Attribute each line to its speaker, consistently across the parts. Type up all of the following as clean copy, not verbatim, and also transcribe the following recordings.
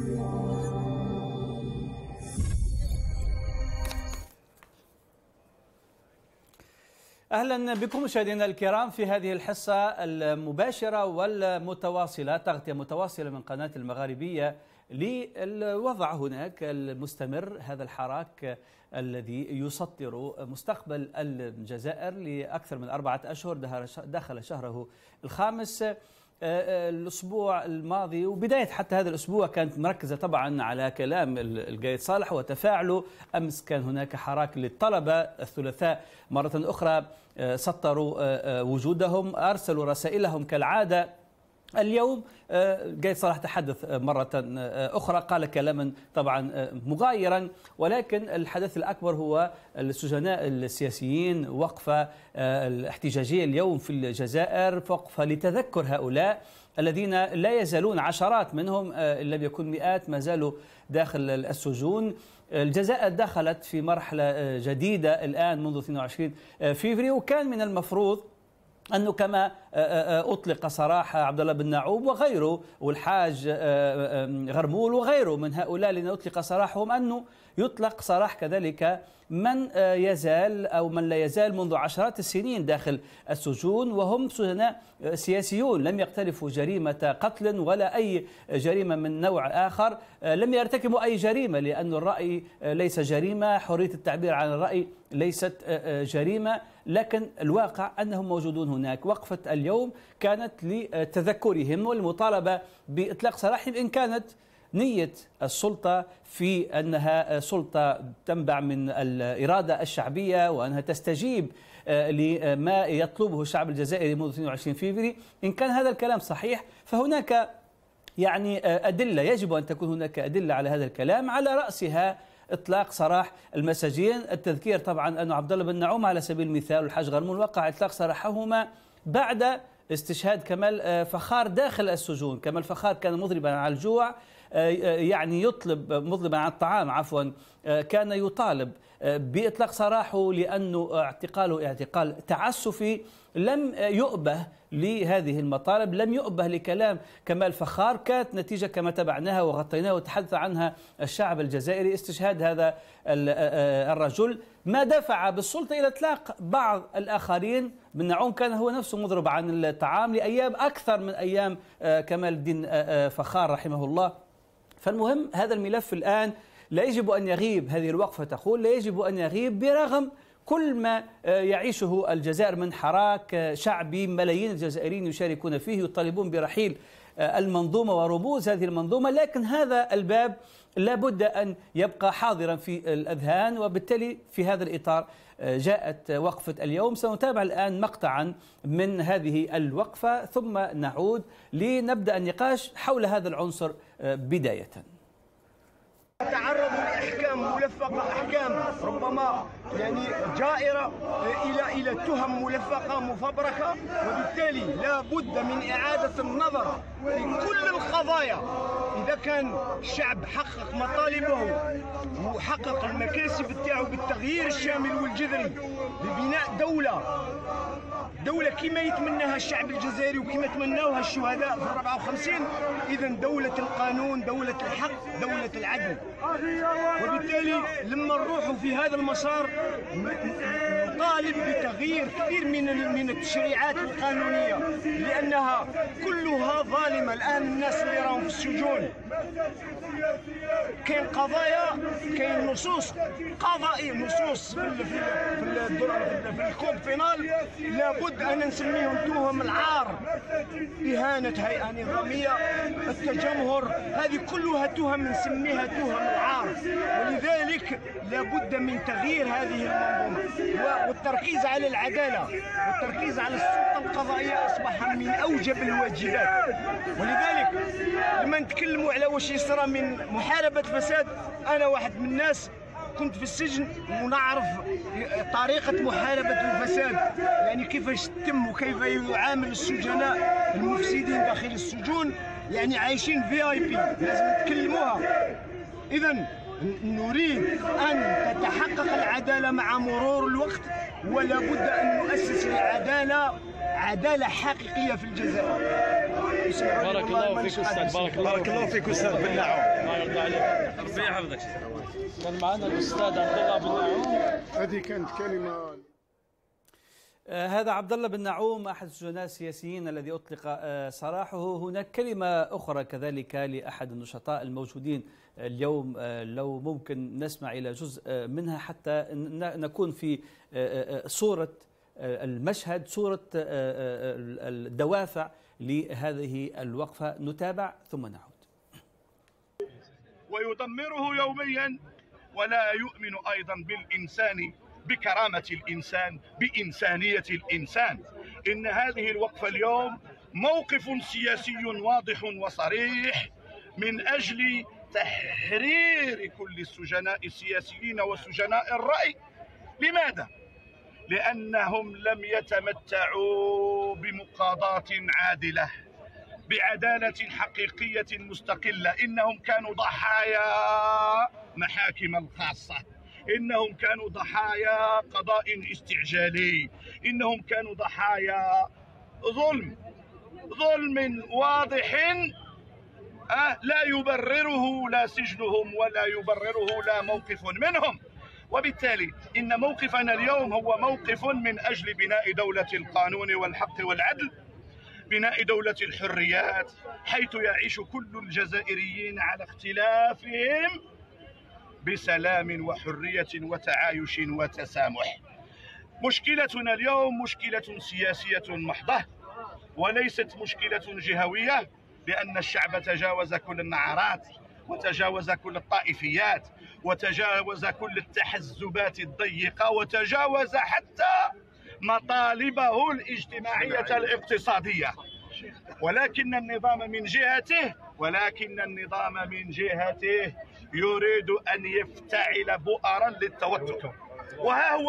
Speaker 1: أهلا بكم مشاهدينا الكرام في هذه الحصة المباشرة والمتواصلة، تغطية متواصلة من قناة المغاربية للوضع هناك المستمر، هذا الحراك الذي يسطر مستقبل الجزائر لأكثر من 4 أشهر، دخل شهره الخامس. الأسبوع الماضي وبداية حتى هذا الأسبوع كانت مركزة طبعا على كلام القايد صالح وتفاعله. أمس كان هناك حراك للطلبة، الثلاثاء مرة أخرى سطروا وجودهم، أرسلوا رسائلهم كالعادة. اليوم قايد صالح تحدث مرة أخرى، قال كلاما طبعا مغايرا، ولكن الحدث الأكبر هو السجناء السياسيين، وقفة الاحتجاجية اليوم في الجزائر، وقفة لتذكر هؤلاء الذين لا يزالون، عشرات منهم إن لم يكن مئات، ما زالوا داخل السجون. الجزائر دخلت في مرحلة جديدة الآن منذ 22 فبراير، وكان من المفروض أنه كما أطلق سراح عبد الله بن نعوم وغيره والحاج غرمول وغيره من هؤلاء الذين أطلق سراحهم، أنه يطلق سراح كذلك من يزال أو من لا يزال منذ عشرات السنين داخل السجون، وهم سجناء سياسيون لم يقترفوا جريمة قتل ولا أي جريمة من نوع آخر، لم يرتكبوا أي جريمة، لأن الرأي ليس جريمة، حرية التعبير عن الرأي ليست جريمة، لكن الواقع أنهم موجودون هناك. وقفة اليوم كانت لتذكرهم والمطالبة بإطلاق سراحهم، إن كانت نية السلطة في أنها سلطة تنبع من الإرادة الشعبية وأنها تستجيب لما يطلبه الشعب الجزائري منذ 22 فبراير. إن كان هذا الكلام صحيح فهناك يعني أدلة، يجب أن تكون هناك أدلة على هذا الكلام، على رأسها إطلاق سراح المساجين. التذكير طبعا أن عبد الله بن نعوم على سبيل المثال والحاج غرمول وقع إطلاق سراحهما بعد استشهاد كمال فخار داخل السجون. كمال فخار كان مضربا على الجوع، يعني يطلب مضربا عن الطعام عفوا، كان يطالب بإطلاق سراحه لأنه اعتقاله اعتقال تعسفي. لم يؤبه لهذه المطالب، لم يؤبه لكلام كمال فخار، كانت نتيجة كما تبعناها وغطيناها وتحدث عنها الشعب الجزائري استشهاد هذا الرجل، ما دفع بالسلطة إلى إطلاق بعض الآخرين. بن نعوم كان هو نفسه مضرب عن الطعام لأيام أكثر من أيام كمال الدين فخار رحمه الله. فالمهم هذا الملف الآن لا يجب أن يغيب، هذه الوقفة تقول لا يجب أن يغيب برغم كل ما يعيشه الجزائر من حراك شعبي، ملايين الجزائريين يشاركون فيه، يطالبون برحيل المنظومة ورموز هذه المنظومة، لكن هذا الباب لابد أن يبقى حاضرا في الأذهان. وبالتالي في هذا الإطار جاءت وقفة اليوم. سنتابع الآن مقطعا من هذه الوقفة ثم نعود لنبدأ النقاش حول هذا العنصر بداية.
Speaker 2: تعرضوا لأحكام ملفقة، أحكام ربما يعني جائرة إلى تهم ملفقة مفبركة، وبالتالي لا بد من إعادة النظر في كل القضايا. إذا كان الشعب حقق مطالبه وحقق المكاسب تاعو بالتغيير الشامل والجذري لبناء دولة كما يتمناها الشعب الجزائري وكما تمناوها الشهداء في 54، إذا دولة القانون، دولة الحق، دولة العدل. وبالتالي لما نروحوا في هذا المسار نطالب بتغيير كثير من التشريعات القانونية لأنها كلها ظالمة. الآن الناس اللي راهم في السجون كاين قضايا، كاين نصوص قضائية، نصوص في الكود بينال لابد أن نسميهم تهم العار، إهانة هيئة نظامية، التجمهر، هذه كلها تهم نسميها تهم العار. ولذلك لابد من تغيير هذه المنظومة، والتركيز على العدالة والتركيز على السلطة القضائية أصبح من أوجب الواجبات. ولذلك لما نتكلموا على واش يصرى من محاربة الفساد، أنا واحد من الناس كنت في السجن ونعرف طريقة محاربة الفساد، يعني كيفاش تتم وكيف يعامل السجناء المفسدين داخل السجون، يعني عايشين VIP، لازم نتكلموها. إذن نريد أن تتحقق العدالة مع مرور الوقت، ولا بد أن نؤسس العدالة عدالة حقيقية في الجزائر.
Speaker 3: بارك الله فيك أستاذ.
Speaker 4: بارك الله فيك أستاذ بن نعوم.
Speaker 3: الله يرضى عليك. ربي يحفظك. كان معنا الأستاذ عبد الله بن نعوم.
Speaker 4: هذه كانت كلمة.
Speaker 1: هذا عبد الله بن نعوم أحد السجناء السياسيين الذي أطلق سراحه. هناك كلمة أخرى كذلك لأحد النشطاء الموجودين اليوم، لو ممكن نسمع إلى جزء منها حتى نكون في صورة المشهد، صورة الدوافع لهذه الوقفة. نتابع ثم نعود.
Speaker 5: ويدمره يوميا ولا يؤمن أيضا بالإنسان، بكرامة الإنسان، بإنسانية الإنسان. إن هذه الوقفة اليوم موقف سياسي واضح وصريح من أجل تحرير كل السجناء السياسيين وسجناء الرأي. لماذا؟ لأنهم لم يتمتعوا بمقاضاة عادلة، بعدالة حقيقية مستقلة. إنهم كانوا ضحايا محاكم الخاصة، إنهم كانوا ضحايا قضاء استعجالي، إنهم كانوا ضحايا ظلم واضح لا يبرره لا سجنهم ولا يبرره لا موقف منهم. وبالتالي إن موقفنا اليوم هو موقف من أجل بناء دولة القانون والحق والعدل، بناء دولة الحريات، حيث يعيش كل الجزائريين على اختلافهم بسلام وحرية وتعايش وتسامح. مشكلتنا اليوم مشكلة سياسية محضة، وليست مشكلة جهوية، لأن الشعب تجاوز كل النعرات، وتجاوز كل الطائفيات، وتجاوز كل التحزبات الضيقة، وتجاوز حتى مطالبه الاجتماعية الاقتصادية. ولكن النظام من جهته يريد أن يفتعل بؤرا للتوتر. وها هو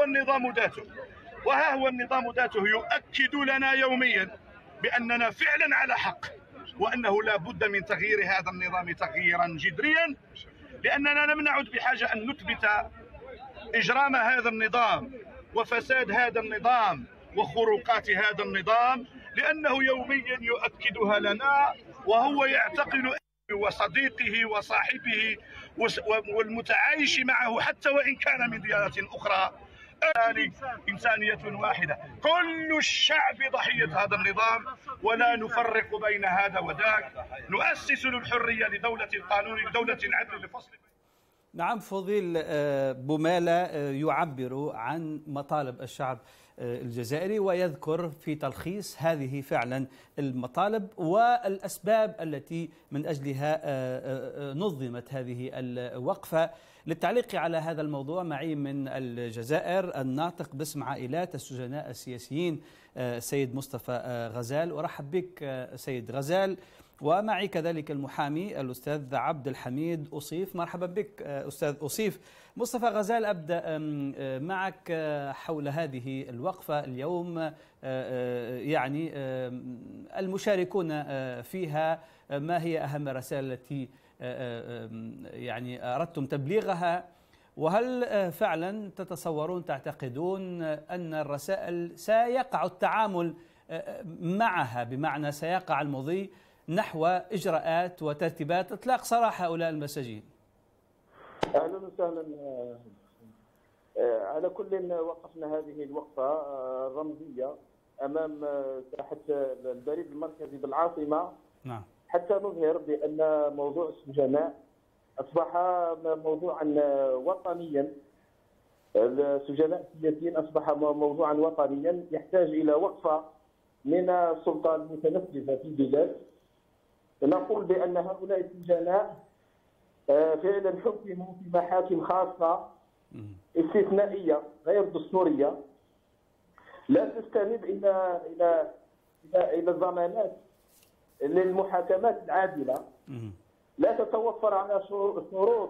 Speaker 5: النظام ذاته يؤكد لنا يوميا بأننا فعلا على حق، وأنه لا بد من تغيير هذا النظام تغييرا جذريا، لأننا لم نعد بحاجة أن نثبت إجرام هذا النظام وفساد هذا النظام وخروقات هذا النظام، لأنه يوميا يؤكدها لنا، وهو يعتقل وصديقه وصاحبه والمتعايش معه حتى وإن كان من ديانة أخرى. إنسانية واحدة، كل الشعب ضحية هذا النظام، ولا نفرق بين هذا وذاك. نؤسس للحرية، لدولة القانون، لدولة العدل، لفصل.
Speaker 1: نعم، فضيل بومالة يعبر عن مطالب الشعب الجزائري، ويذكر في تلخيص هذه فعلا المطالب والأسباب التي من أجلها نظمت هذه الوقفة. للتعليق على هذا الموضوع معي من الجزائر الناطق باسم عائلات السجناء السياسيين سيد مصطفى غزال. أرحب بك سيد غزال. ومعي كذلك المحامي الأستاذ عبد الحميد أصيف. مرحبا بك أستاذ أصيف. مصطفى غزال، أبدأ معك حول هذه الوقفة اليوم. يعني المشاركون فيها، ما هي أهم الرسائل التي يعني أردتم تبليغها؟ وهل فعلا تعتقدون أن الرسائل سيقع التعامل معها، بمعنى سيقع المضي نحو إجراءات وترتيبات إطلاق سراح هؤلاء المساجين؟
Speaker 6: أهلا وسهلا. على كل وقفنا هذه الوقفة الرمزية أمام ساحة البريد المركزي بالعاصمة.
Speaker 1: نعم.
Speaker 6: حتى نظهر بأن موضوع السجناء أصبح موضوعا وطنيا. السجناء السياسيين أصبح موضوعا وطنيا يحتاج إلى وقفة من السلطة المتنفذة في البلاد. نقول بأن هؤلاء السجناء فعلا حكموا في محاكم خاصة استثنائية غير دستورية، لا تستند إلى الضمانات للمحاكمات العادلة، لا تتوفر على شروط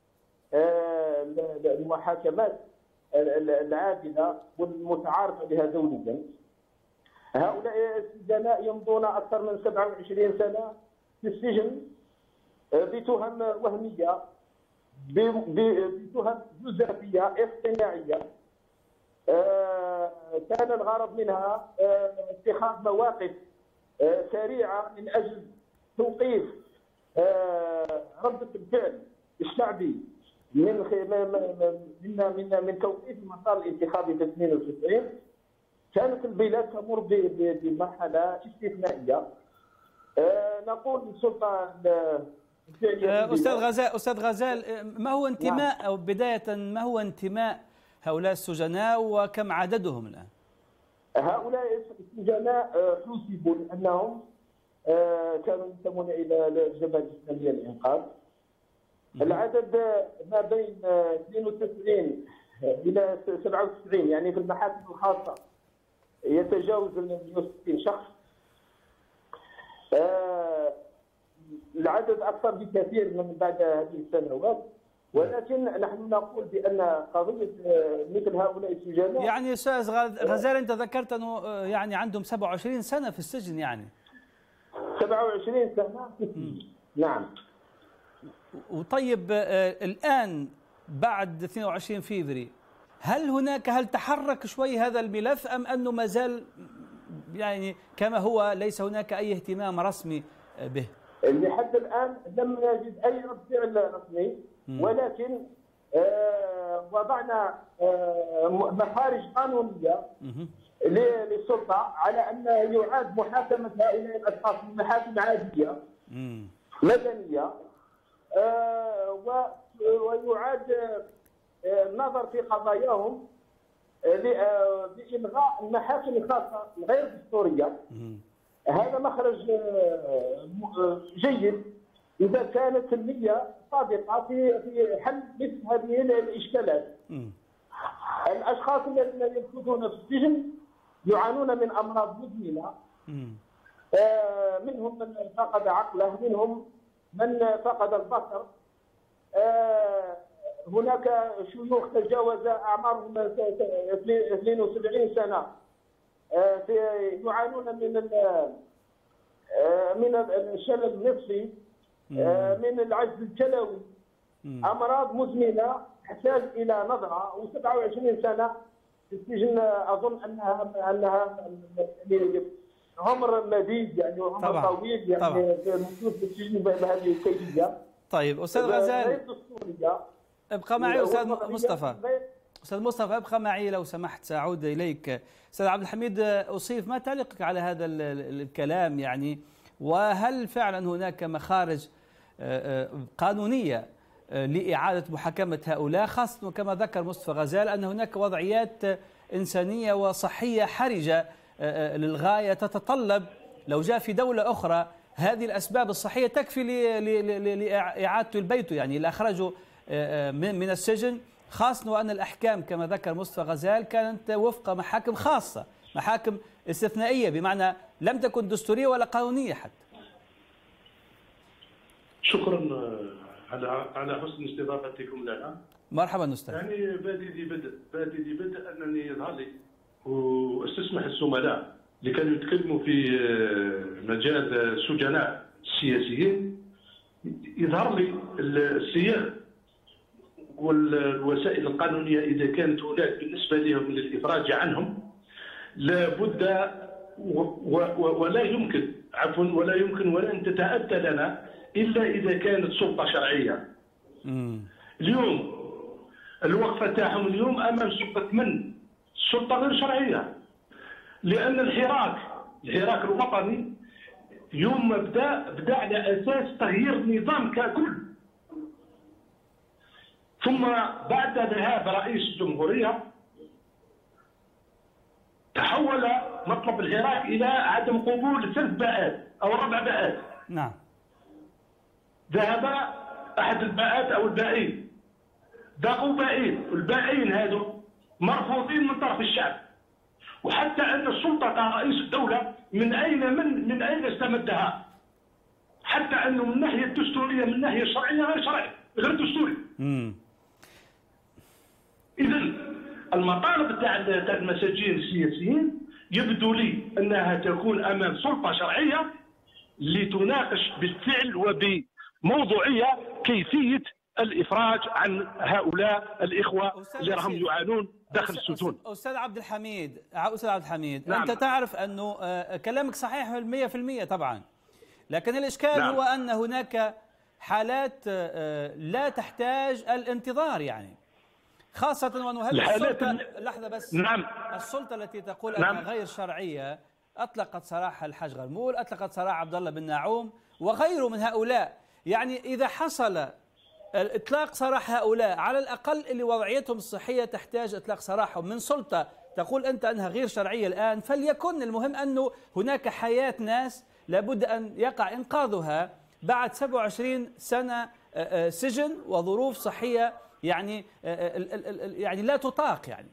Speaker 6: المحاكمات العادلة والمتعارف بها دوليا. هؤلاء السجناء يمضون أكثر من 27 سنة في السجن بتهم وهمية بتهم جزافيه اصطناعيه كان الغرض منها اتخاذ مواقف سريعه من اجل توقيف رده الفعل الشعبي من توقيف المسار الانتخابي في 92. كانت البلاد تمر بمرحله استثنائيه. نقول للسلطه
Speaker 1: استاذ غزال، ما هو انتماء او بدايه ما هو انتماء هؤلاء السجناء وكم عددهم الان؟
Speaker 6: هؤلاء السجناء حوسبوا لانهم كانوا ينتمون الى الجبهه الاسلاميه للانقاذ. العدد ما بين 92 الى 97 يعني في المحاكم الخاصه يتجاوز 160 شخص. العدد اكثر بكثير من بعد هذه السنوات، ولكن نحن نقول بان قضيه مثل هؤلاء السجناء
Speaker 1: يعني استاذ غزال انت ذكرت انه يعني عندهم 27 سنه في السجن، يعني
Speaker 6: 27 سنه في السجن. نعم.
Speaker 1: وطيب الان بعد 22 فيفري هل تحرك شوي هذا الملف ام انه ما زال يعني كما هو ليس هناك اي اهتمام رسمي به؟
Speaker 6: لحد الان لم نجد اي رد فعل رسمي، ولكن وضعنا مخارج قانونيه للسلطه على ان يعاد محاكمه هؤلاء الاشخاص في محاكم عاديه مدنيه، ويعاد النظر في قضاياهم لإلغاء المحاكم الخاصة غير دستورية. هذا مخرج جيد إذا كانت النية صادقة في حل مثل هذه الإشكالات. الأشخاص الذين يمكثون في السجن يعانون من أمراض مزمنة، منهم من فقد عقله، منهم من فقد البصر، هناك شيوخ تجاوز أعمارهم 72 سنة يعانون من الشلل النفسي، من العجز الكلوي، أمراض مزمنة تحتاج إلى نظرة. و27 سنة في السجن أظن أنها عمر مديد، يعني عمر طويل، يعني الموجود في السجن بهذه الكيفية.
Speaker 1: طيب أستاذ غزال ابقى معي. أستاذ مصطفى ابقى معي لو سمحت، سأعود إليك. أستاذ عبد الحميد أصيف، ما تعليقك على هذا الكلام يعني؟ وهل فعلا هناك مخارج قانونية لإعادة محاكمة هؤلاء، خاصة كما ذكر مصطفى غزال أن هناك وضعيات إنسانية وصحية حرجة للغاية تتطلب لو جاء في دولة أخرى هذه الأسباب الصحية تكفي لإعادة البيت، يعني لأخرجوا من السجن، خاصة وأن الأحكام كما ذكر مصطفى غزال كانت وفق محاكم خاصة، محاكم استثنائية، بمعنى لم تكن دستورية ولا قانونية حتى.
Speaker 7: شكرا على حسن استضافتكم لنا.
Speaker 1: مرحبا أستاذ.
Speaker 7: يعني بادئ بدء أنني يظهر لي واستسمح الزملاء اللي كانوا يتكلموا في مجال السجناء السياسيين، يظهر لي الصيغ والوسائل القانونية إذا كانت هناك بالنسبة لهم للإفراج عنهم لابد ولا يمكن ولن تتأتى لنا إلا إذا كانت سلطة شرعية. اليوم الوقفة تاعهم اليوم أمام سلطة من؟ السلطة غير شرعية، لأن الحراك الوطني يوم ما بدأ على أساس تغيير النظام ككل، ثم بعد ذهاب رئيس الجمهورية تحول مطلب الحراك إلى عدم قبول 3 باءات أو 4 باءات.
Speaker 1: نعم.
Speaker 7: ذهب أحد الباءات أو البائين، بقوا بائين، والبائين هذو مرفوضين من طرف الشعب، وحتى أن السلطة تاع رئيس الدولة من أين استمدها؟ حتى أنه من الناحية الدستورية من الناحية الشرعية غير دستوري. إذا المطالب تاع المساجين السياسيين يبدو لي أنها تكون أمام سلطة شرعية لتناقش بالفعل وبموضوعية كيفية الافراج عن هؤلاء الاخوه اللي راهم يعانون داخل السجون.
Speaker 1: استاذ عبد الحميد،
Speaker 7: نعم.
Speaker 1: انت تعرف انه كلامك صحيح 100% طبعا، لكن الاشكال
Speaker 7: نعم.
Speaker 1: هو ان هناك حالات لا تحتاج الانتظار، يعني خاصة وأنه هذه السلطة لحظة بس.
Speaker 7: نعم.
Speaker 1: السلطة التي تقول
Speaker 7: نعم.
Speaker 1: أنها غير شرعية أطلقت سراح الحاج غرمول، أطلقت سراح عبد الله بن ناعوم وغيره من هؤلاء. يعني إذا حصل إطلاق سراح هؤلاء، على الأقل اللي وضعيتهم الصحية تحتاج إطلاق سراحهم من سلطة تقول أنت أنها غير شرعية الآن، فليكن. المهم أنه هناك حياة ناس لابد أن يقع إنقاذها بعد 27 سنة سجن وظروف صحية يعني لا تطاق يعني.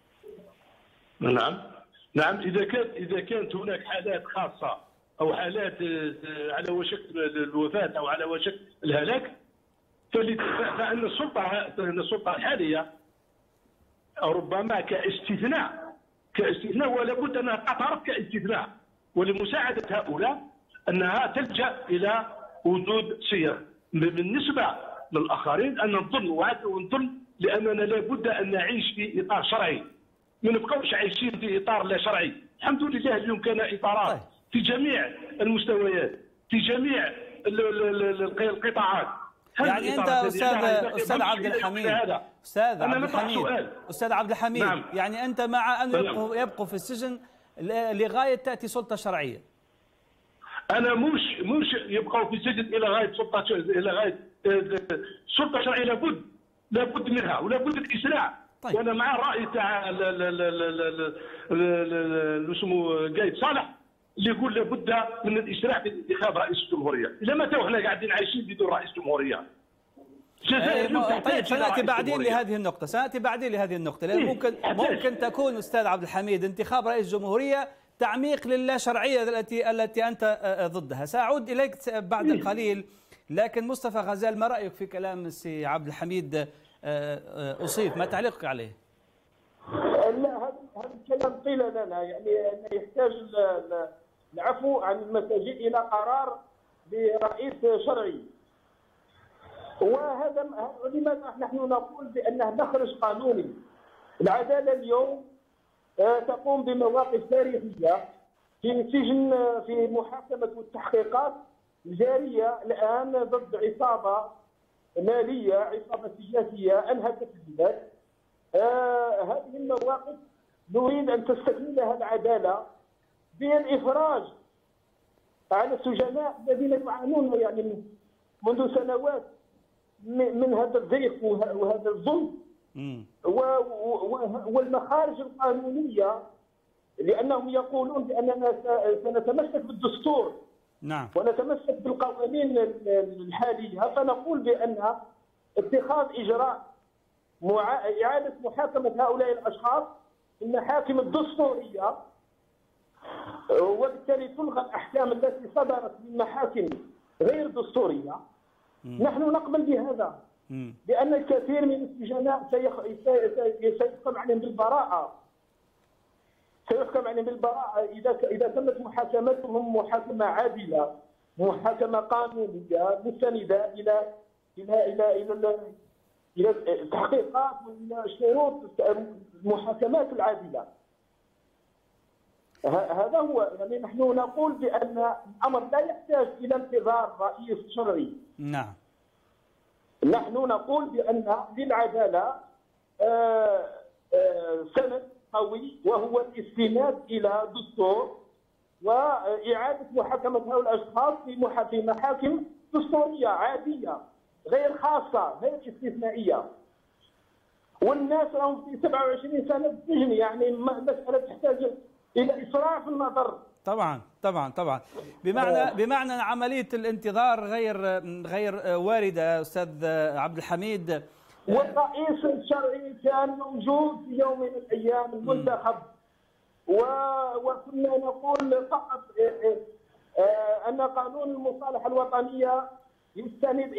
Speaker 7: نعم. اذا كانت هناك حالات خاصه او حالات على وشك الوفاه او على وشك الهلاك، فان السلطه الحاليه ربما كاستثناء ولا بد انها تعترف كاستثناء، ولمساعده هؤلاء انها تلجا الى وجود صيغ. بالنسبه للاخرين ان نظن لاننا لابد ان نعيش في اطار شرعي، ما نبقاوش عايشين في اطار لا شرعي. الحمد لله اليوم كان اطارات في جميع المستويات، في جميع القطاعات.
Speaker 1: يعني انت استاذ عبد الحميد نعم. يعني انت مع انه يبقوا في السجن لغايه تاتي سلطه شرعيه؟
Speaker 7: انا مش يبقوا في السجن الى غايه سلطه شرعيه. لابد منها ولابد الاسراع.
Speaker 1: طيب.
Speaker 7: وانا مع الراي تاع اسمه قايد صالح اللي يقول لابد من الاسراع في انتخاب رئيس الجمهوريه. اذا ما تو احنا قاعدين عايشين بدون رئيس جمهوريه.
Speaker 1: طيب سناتي بعدين لهذه النقطه، لان ممكن تكون استاذ عبد الحميد انتخاب رئيس جمهوريه تعميق للا شرعيه التي انت ضدها. ساعود اليك بعد قليل، لكن مصطفى غزال ما رايك في كلام السي عبد الحميد أصيب؟ ما تعليقك عليه؟
Speaker 6: لا، هذا الكلام قيل لنا، يعني أنه يحتاج العفو عن المساجين إلى قرار برئيس شرعي. وهذا لماذا نحن نقول بأنه مخرج قانوني؟ العدالة اليوم تقوم بمواقف تاريخية في سجن في محاكمة والتحقيقات الجارية الآن ضد عصابة مالية، عصابة سياسية أنهكت البلاد. هذه المواقف نريد أن تستكملها العدالة بالإفراج عن السجناء الذين يعانون يعني منذ سنوات من هذا الضيق وهذا الظلم، والمخارج القانونية، لأنهم يقولون بأننا سنتمسك بالدستور.
Speaker 1: نعم.
Speaker 6: ونتمسك بالقوانين الحالية، فنقول بأن اتخاذ إجراء إعادة محاكمة هؤلاء الأشخاص المحاكم الدستورية، وبالتالي تلغى الأحكام التي صدرت من محاكم غير دستورية. نحن نقبل بهذا، لأن الكثير من السجناء سيحكم عليهم بالبراءة. إذا تمت محاكمتهم محاكمة عادلة، محاكمة قانونية مستندة إلى التحقيقات وإلى شروط المحاكمات العادلة. هذا هو، يعني نحن نقول بأن الأمر لا يحتاج إلى انتظار رئيس شرعي.
Speaker 1: نعم.
Speaker 6: نحن نقول بأن للعدالة سند قوي، وهو الاستناد إلى دستور وإعادة محاكمة هؤلاء الأشخاص في محاكم دستورية عادية غير خاصة غير استثنائية. والناس راهم في 27 سنة بالسجن، يعني مسألة تحتاج إلى إسراع في النظر.
Speaker 1: طبعا بمعنى عملية الانتظار غير واردة أستاذ عبد الحميد.
Speaker 6: والرئيس الشرعي كان موجود في يوم من الأيام المنتخب، وكنا نقول فقط أن قانون المصالحة الوطنية يستند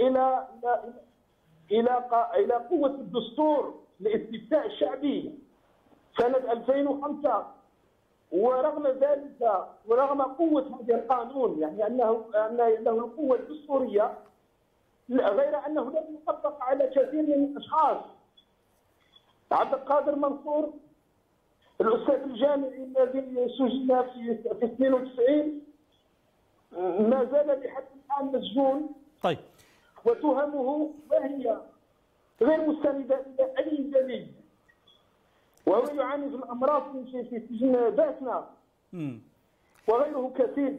Speaker 6: إلى قوة الدستور الاستفتاء الشعبي سنة 2005. ورغم ذلك ورغم قوة هذا القانون، يعني أنه له القوة الدستورية، غير أنه لم يطبق على كثير من الاشخاص. عبد القادر منصور الاستاذ الجامعي الذي سجن في 92 ما زال لحد الان مسجون.
Speaker 1: طيب.
Speaker 6: وتهمه وهي غير مستنده الى اي دليل، وهو يعاني من الامراض في سجن باتنا وغيره كثير.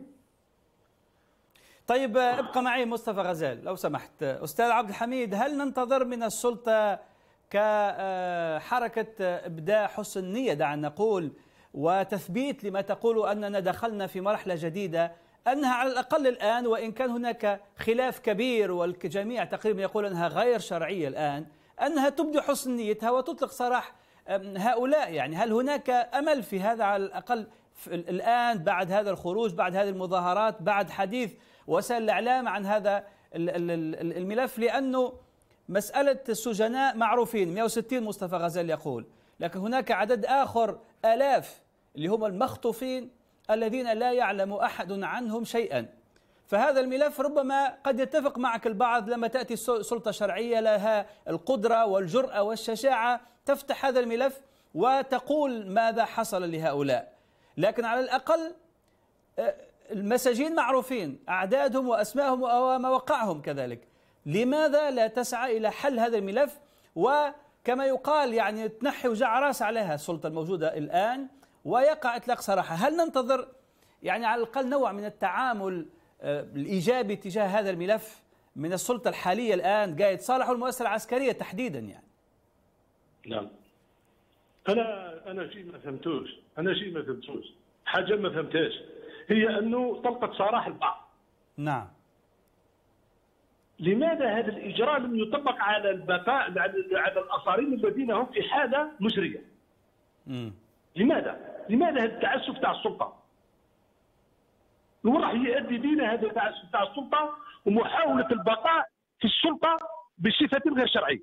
Speaker 1: طيب ابقى معي مصطفى غزال لو سمحت. أستاذ عبد الحميد، هل ننتظر من السلطة كحركة إبداء حسن نية دعنا نقول وتثبيت لما تقول أننا دخلنا في مرحلة جديدة، أنها على الأقل الآن وإن كان هناك خلاف كبير والجميع تقريبا يقول أنها غير شرعية الآن، أنها تبدي حسن نيتها وتطلق سراح هؤلاء؟ يعني هل هناك أمل في هذا على الأقل الآن بعد هذا الخروج، بعد هذه المظاهرات، بعد حديث وسائل الإعلام عن هذا الملف؟ لأنه مسألة السجناء معروفين 160 مصطفى غزال يقول، لكن هناك عدد آخر آلاف اللي هم المخطوفين الذين لا يعلم أحد عنهم شيئا. فهذا الملف ربما قد يتفق معك البعض لما تأتي سلطة شرعية لها القدرة والجرأة والشجاعة تفتح هذا الملف وتقول ماذا حصل لهؤلاء، لكن على الأقل المساجين معروفين أعدادهم وأسمائهم ومواقعهم كذلك. لماذا لا تسعى إلى حل هذا الملف وكما يقال يعني تنحي وجع راس عليها السلطة الموجودة الآن ويقع إطلاق سراحة؟ هل ننتظر يعني على الأقل نوع من التعامل الإيجابي تجاه هذا الملف من السلطة الحالية الآن قايد صالح والمؤسسة العسكرية تحديدا؟ يعني
Speaker 7: نعم. أنا شيء ما فهمتوش، حاجة ما فهمتهاش هي أنه طلقت سراح البعض.
Speaker 1: نعم.
Speaker 7: لماذا هذا الإجراء لم يطبق على البقاء على الآخرين الذين هم في حالة مزرية؟ لماذا هذا التعسف تاع السلطة؟ وراح يؤدي بنا هذا التعسف تاع السلطة ومحاولة البقاء في السلطة بصفة غير شرعية.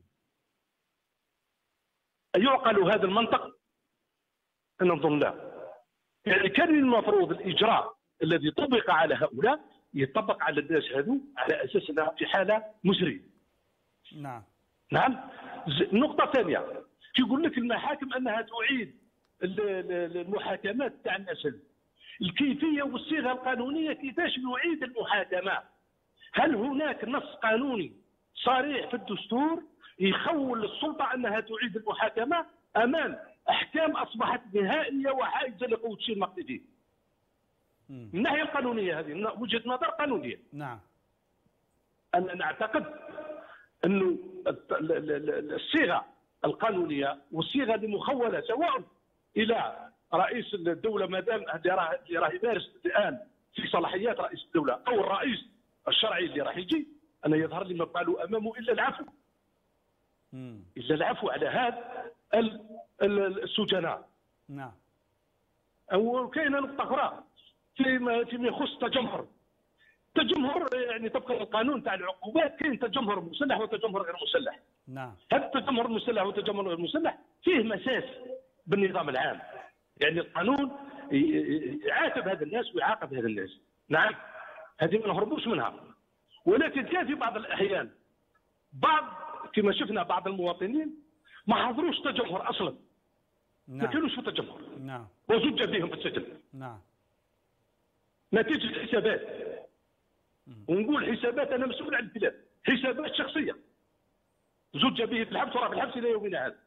Speaker 7: أيعقل هذا المنطق؟ أنا نظن لا. يعني كان المفروض الإجراء الذي طبق على هؤلاء يطبق على الناس هذو على أساس أنها في حالة مزرية. نعم. النقطة الثانية يقول لك المحاكم أنها تعيد المحاكمات تاع الناس، الكيفية والصيغة القانونية كيفاش نعيد المحاكمة؟ هل هناك نص قانوني صريح في الدستور يخول السلطة أنها تعيد المحاكمة أمام أحكام أصبحت نهائية وحائزة لقوة الشيء المقتدين؟ من الناحية القانونية هذه من وجهة نظر قانونية.
Speaker 1: نعم.
Speaker 7: أنا نعتقد أنه الصيغة القانونية والصيغة المخولة سواء إلى رئيس الدولة ما دام اللي راه يمارس الآن في صلاحيات رئيس الدولة أو الرئيس الشرعي اللي راح يجي، أنا يظهر لي ما قالوا أمامه إلا العفو. إلا العفو على هذا السجناء.
Speaker 1: نعم.
Speaker 7: وكاينه نقطة أخرى فيما يخص التجمهر. التجمهر يعني طبقا للقانون تاع العقوبات كاين تجمهر مسلح وتجمهر غير مسلح.
Speaker 1: نعم.
Speaker 7: هذا التجمهر المسلح والتجمهر غير المسلح فيه مساس بالنظام العام. يعني القانون يعاتب هذا الناس ويعاقب هذا الناس. نعم. هذه ما نهربوش منها. ولكن كان في بعض الأحيان كما شفنا بعض المواطنين ما حضروش تجمهر اصلا.
Speaker 1: نعم.
Speaker 7: ما كانوش في التجمهر.
Speaker 1: نعم.
Speaker 7: وزج بهم في السجن.
Speaker 1: نعم.
Speaker 7: نتيجه الحسابات. ونقول حسابات، انا مسؤول عن البلاد، حسابات شخصيه. زج به في الحبس وراه في الحبس الى يومنا هذا.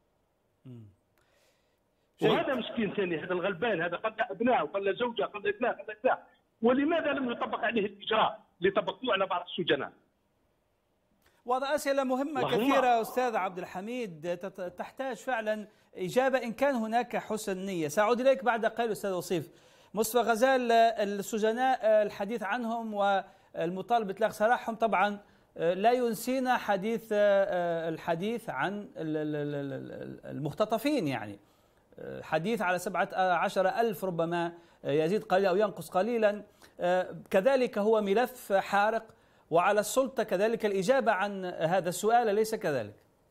Speaker 7: وهذا مسكين ثاني، هذا الغلبان، هذا قد ابناء وقد زوجه قد ابناء قد ابناء. ولماذا لم يطبق عليه الاجراء اللي طبقوه على بعض السجناء؟
Speaker 1: وهذا أسئلة مهمة كثيرة أستاذ عبد الحميد تحتاج فعلا إجابة إن كان هناك حسن نية. سأعود إليك بعد قليل أستاذ وصيف. مصطفى غزال، السجناء الحديث عنهم والمطالبة بإطلاق سراحهم طبعا لا ينسينا الحديث عن المختطفين، يعني حديث على 17,000 ربما يزيد قليلا أو ينقص قليلا. كذلك هو ملف حارق وعلى السلطة كذلك الإجابة عن هذا السؤال، أليس كذلك؟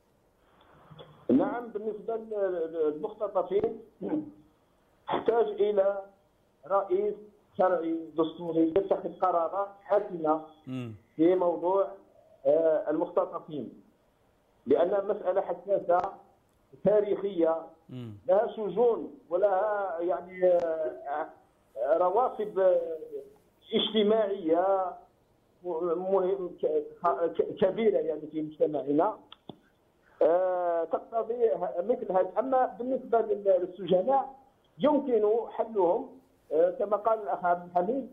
Speaker 6: نعم. بالنسبة للمختطفين تحتاج إلى رئيس شرعي دستوري يتخذ قرارات حاسمة في موضوع المختطفين. لأن مسألة حساسة تاريخية، لها سجون ولها يعني روافد اجتماعية كبيرة يعني في مجتمعنا تقتضي مثل هذا. أما بالنسبة للسجناء يمكن حلهم كما قال الأخ عبد الحميد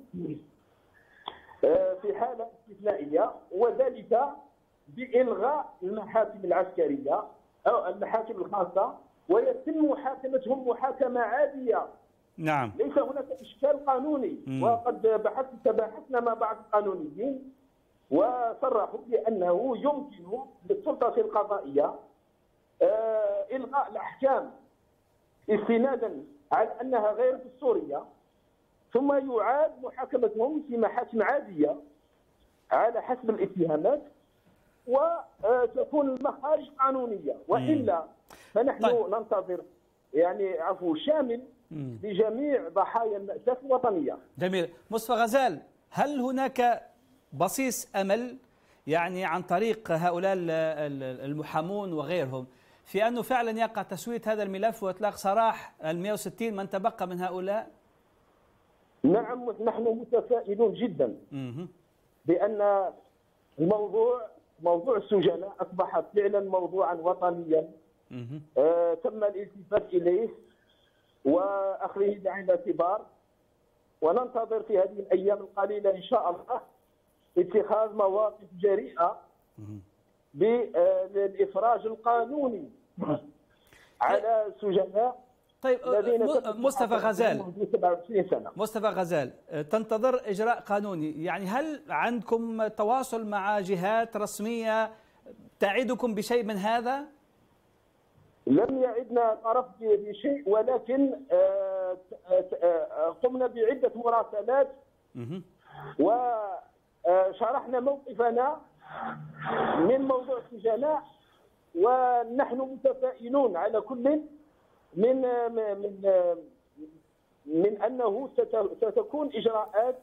Speaker 6: في حالة استثنائية، وذلك بإلغاء المحاكم العسكرية أو المحاكم الخاصة ويتم محاكمتهم محاكمة عادية.
Speaker 1: نعم.
Speaker 6: ليس هناك إشكال قانوني. وقد بحثنا مع بعض القانونيين وصرحوا بأنه يمكن للسلطة القضائية إلغاء الأحكام استنادا على أنها غير دستورية، ثم يعاد محاكمتهم في محاكم عادية على حسب الاتهامات، وتكون المخارج قانونية. وإلا فنحن ننتظر يعني عفو شامل لجميع ضحايا المأساة الوطنية.
Speaker 1: جميل. مصطفى غزال، هل هناك بصيص أمل يعني عن طريق هؤلاء المحامون وغيرهم في أنه فعلا يقع تسوية هذا الملف وإطلاق سراح 160 من تبقى من هؤلاء؟
Speaker 6: نعم، نحن متفائلون جدا بأن موضوع السجناء أصبح فعلا موضوعا وطنيا تم الالتفات إليه وأخذه بعين الاعتبار، وننتظر في هذه الأيام القليلة إن شاء الله اتخاذ مواقف جريئة بالإفراج القانوني على السجناء.
Speaker 1: طيب مصطفى غزال، تنتظر إجراء قانوني، يعني هل عندكم تواصل مع جهات رسمية تعدكم بشيء من هذا؟
Speaker 6: لم يعدنا طرف بشيء، ولكن قمنا بعدة مراسلات وشرحنا موقفنا من موضوع السجناء، ونحن متفائلون على كل من أنه ستكون إجراءات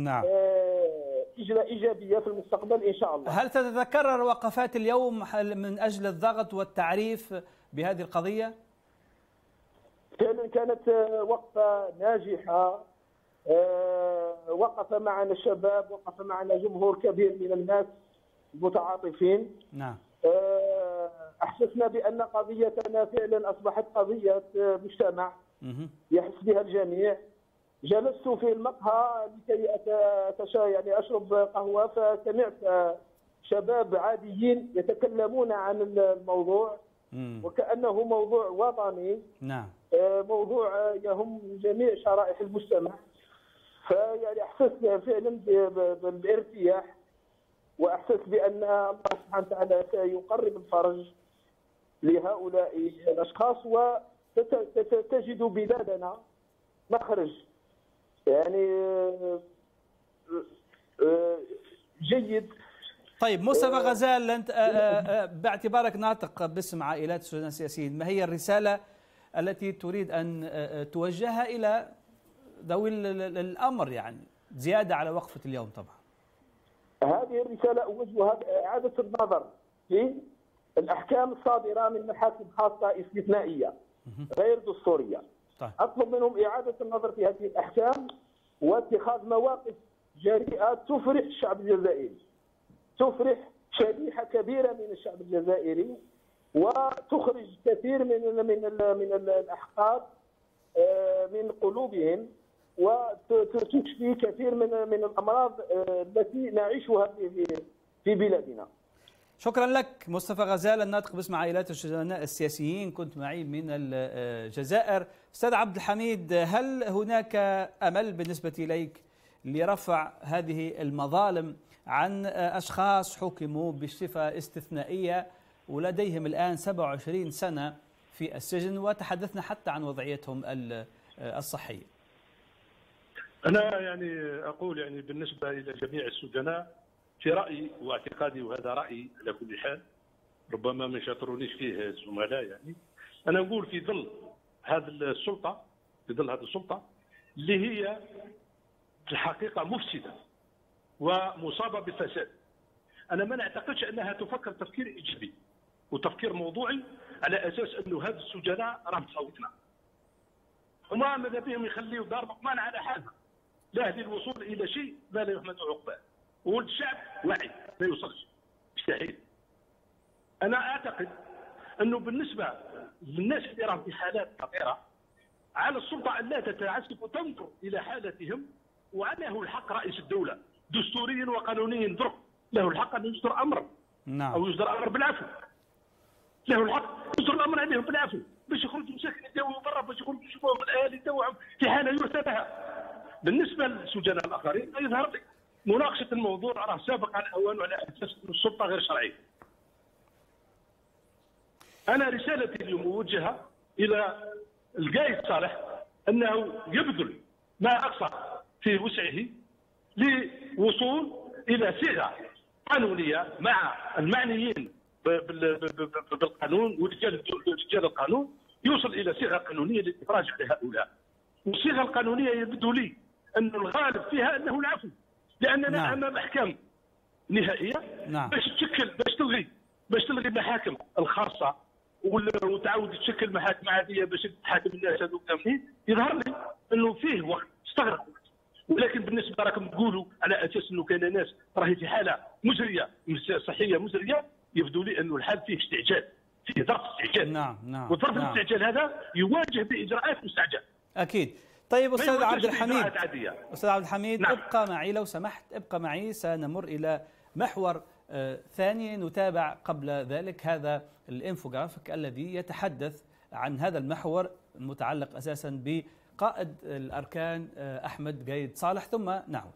Speaker 6: إيجابية في المستقبل إن شاء الله.
Speaker 1: هل تتكرر وقفات اليوم من أجل الضغط والتعريف بهذه القضية؟
Speaker 6: فعلا كانت وقفة ناجحة، وقف معنا الشباب، وقف معنا جمهور كبير من الناس المتعاطفين.
Speaker 1: نعم.
Speaker 6: أحسسنا بأن قضيتنا فعلا أصبحت قضية مجتمع يحس بها الجميع. جلست في المقهى لكي يعني أشرب قهوة، فسمعت شباب عاديين يتكلمون عن الموضوع وكأنه موضوع وطني.
Speaker 1: نعم.
Speaker 6: موضوع يهم جميع شرائح المجتمع. فيعني أحسست فعلا بالارتياح، وأحسست بأن الله سبحانه وتعالى سيقرب الفرج لهؤلاء الأشخاص، وتجد بلادنا مخرج يعني جيد.
Speaker 1: طيب مصطفى غزال، أنت باعتبارك ناطق باسم عائلات السجناء السياسيين، ما هي الرسالة التي تريد أن توجهها إلى ذوي الأمر، يعني زيادة على وقفة اليوم؟ طبعا
Speaker 6: هذه الرسالة أوجهها إعادة النظر في الأحكام الصادرة من محاكم خاصة استثنائية غير دستورية. أطلب منهم إعادة النظر في هذه الأحكام واتخاذ مواقف جريئة تفرح الشعب الجزائري، تفرح شريحة كبيرة من الشعب الجزائري، وتخرج كثير من الأحقاد من قلوبهم، وتشفي كثير من الأمراض التي نعيشها في بلادنا.
Speaker 1: شكرا لك مصطفى غزال، الناطق باسم عائلات السجناء السياسيين، كنت معي من الجزائر. أستاذ عبد الحميد، هل هناك أمل بالنسبة إليك لرفع هذه المظالم عن أشخاص حكموا بصفة استثنائية ولديهم الآن 27 سنة في السجن، وتحدثنا حتى عن وضعيتهم الصحية؟
Speaker 7: أنا يعني أقول يعني بالنسبة إلى جميع السجناء، في رأيي واعتقادي، وهذا رأيي على كل حال، ربما ما يشاطرونيش فيه الزملاء، يعني أنا أقول في ظل هذه السلطة، اللي هي في الحقيقة مفسدة ومصابة بالفساد، أنا ما نعتقدش أنها تفكر تفكير إيجابي، وتفكير موضوعي على اساس انه هذا السجناء راه مصوتنا. وما ماذا بهم يخليوا دار مقمان على حالها، لا للوصول الى شيء ما لا يحمد عقباه. والشعب واعي ما يوصلش، مستحيل. انا اعتقد انه بالنسبه للناس اللي راهم في حالات خطيره على السلطه ان لا تتعسف وتنظر الى حالتهم، وله الحق رئيس الدوله دستوريا وقانونيا له الحق ان يصدر امر او يصدر امر بالعفو. له الحق يصدر الامر عليهم بالعفو باش يخرجوا مساكن يداووا برا، باش يخرجوا يشوفوا الاهالي يداووا في حاله يرثى لها. بالنسبه للسجناء الاخرين يظهر لي مناقشه الموضوع راه سابق عن اوانه على اساس ان السلطه غير شرعيه. انا رسالتي اليوم موجهه الى القايد صالح انه يبذل ما اقصى في وسعه لوصول الى صيغه قانونيه مع المعنيين بالقانون ورجال القانون، يوصل الى صيغه قانونيه للافراج عن هؤلاء. والصيغه القانونيه يبدو لي ان الغالب فيها انه العفو، لاننا امام احكام نهائيه باش تلغي المحاكم الخاصه وتعاود تشكل محاكم عاديه باش تحاكم الناس هذوك كاملين. يظهر لي انه فيه وقت استغرق، ولكن بالنسبه راكم تقولوا على اساس انه كاين ناس راهي في حاله مزريه صحيه مزريه، يبدو لي انه الحال فيه استعجال، فيه ظرف استعجال. وظرف الاستعجال هذا يواجه باجراءات مستعجله.
Speaker 1: اكيد. طيب استاذ عبد الحميد ابقى معي لو سمحت، ابقى معي، سنمر الى محور ثاني نتابع قبل ذلك هذا الانفوغرافيك الذي يتحدث عن هذا المحور المتعلق اساسا بقائد الاركان احمد قايد صالح، ثم نعود.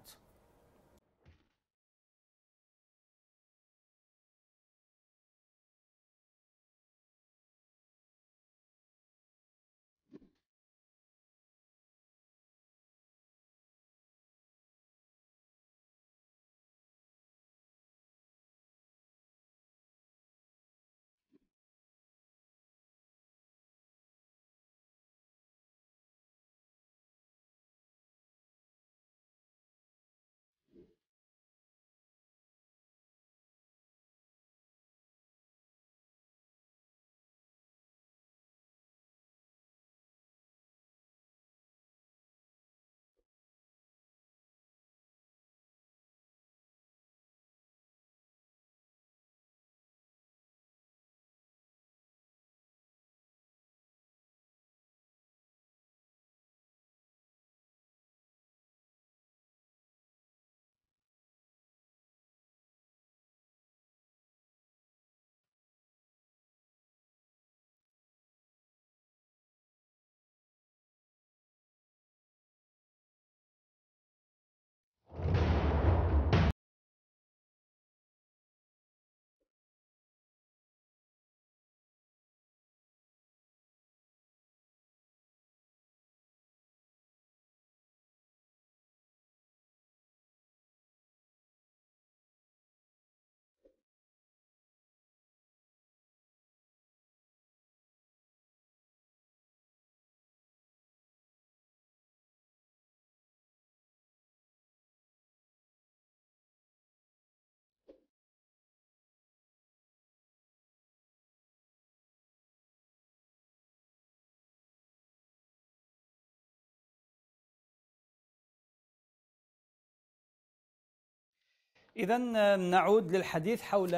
Speaker 1: إذا نعود للحديث حول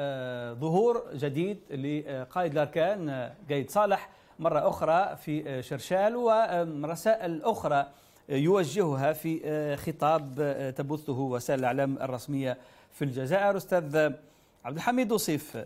Speaker 1: ظهور جديد لقائد الأركان قايد صالح مرة أخرى في شرشال، ورسائل أخرى يوجهها في خطاب تبثه وسائل الإعلام الرسمية في الجزائر. أستاذ عبد الحميد وصيف،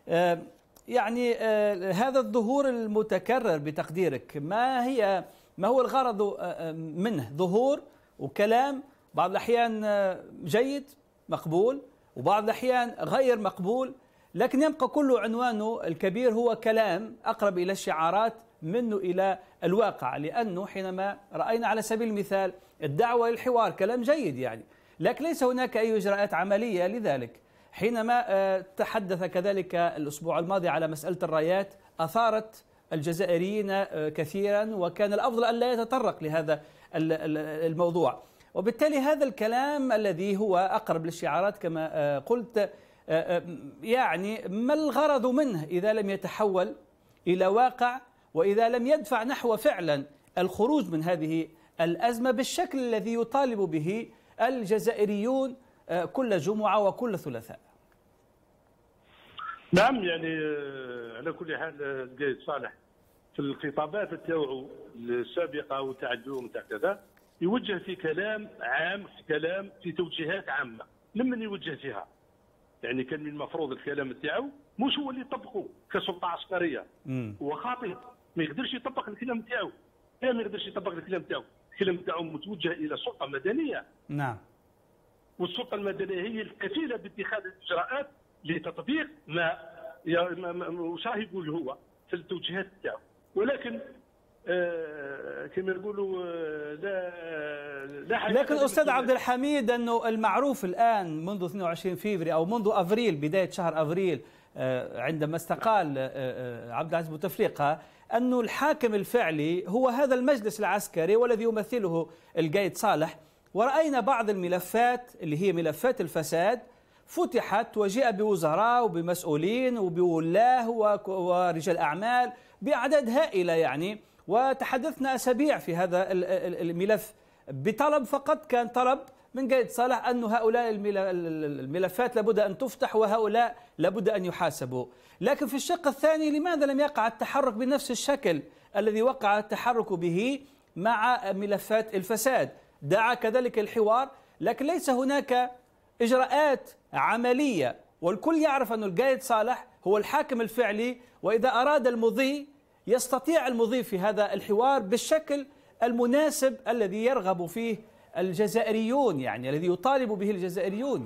Speaker 1: يعني هذا الظهور المتكرر بتقديرك ما هو الغرض منه؟ ظهور وكلام بعض الأحيان جيد مقبول وبعض الأحيان غير مقبول، لكن يبقى كل عنوانه الكبير هو كلام أقرب إلى الشعارات منه إلى الواقع. لأنه حينما رأينا على سبيل المثال الدعوة للحوار كلام جيد يعني، لكن ليس هناك أي إجراءات عملية لذلك. حينما تحدث كذلك الأسبوع الماضي على مسألة الرايات أثارت الجزائريين كثيرا، وكان الأفضل أن لا يتطرق لهذا الموضوع. وبالتالي هذا الكلام الذي هو أقرب للشعارات كما قلت يعني ما الغرض منه إذا لم يتحول إلى واقع، وإذا لم يدفع نحو فعلا الخروج من هذه الأزمة بالشكل الذي يطالب به الجزائريون كل جمعة وكل ثلاثاء؟
Speaker 7: نعم، يعني على كل حال القايد صالح في الخطابات تاعو السابقه وتاع اليوم تاع كذا يوجه في كلام عام، في كلام في توجيهات عامه. لمن يوجه فيها؟ يعني كان من المفروض الكلام تاعو مش هو اللي يطبقه كسلطه عسكريه. هو خاطئ، ما يقدرش يطبق الكلام تاعو، ما يقدرش يطبق الكلام تاعو. الكلام تاعو متوجه الى سلطه مدنيه.
Speaker 1: نعم.
Speaker 7: والسلطه المدنيه هي الكفيله باتخاذ الاجراءات لتطبيق ما وش راه يقول هو في التوجيهات تاعو. ولكن كما يقولوا لا
Speaker 1: لكن أستاذ عبد الحميد أنه المعروف الآن منذ 22 فبراير أو منذ أفريل، بداية شهر أفريل عندما استقال عبد العزيز بوتفليقة، أنه الحاكم الفعلي هو هذا المجلس العسكري والذي يمثله القايد صالح. ورأينا بعض الملفات اللي هي ملفات الفساد فتحت وجاء بوزراء وبمسؤولين وبولاه ورجال أعمال بأعداد هائلة يعني، وتحدثنا أسابيع في هذا الملف بطلب فقط، كان طلب من قايد صالح أن هؤلاء الملفات لابد أن تفتح وهؤلاء لابد أن يحاسبوا. لكن في الشق الثاني لماذا لم يقع التحرك بنفس الشكل الذي وقع التحرك به مع ملفات الفساد؟ دعا كذلك الحوار، لكن ليس هناك إجراءات عملية، والكل يعرف أن القايد صالح هو الحاكم الفعلي، وإذا أراد المضي يستطيع المضي في هذا الحوار بالشكل المناسب الذي يرغب فيه الجزائريون، يعني الذي يطالب به الجزائريون.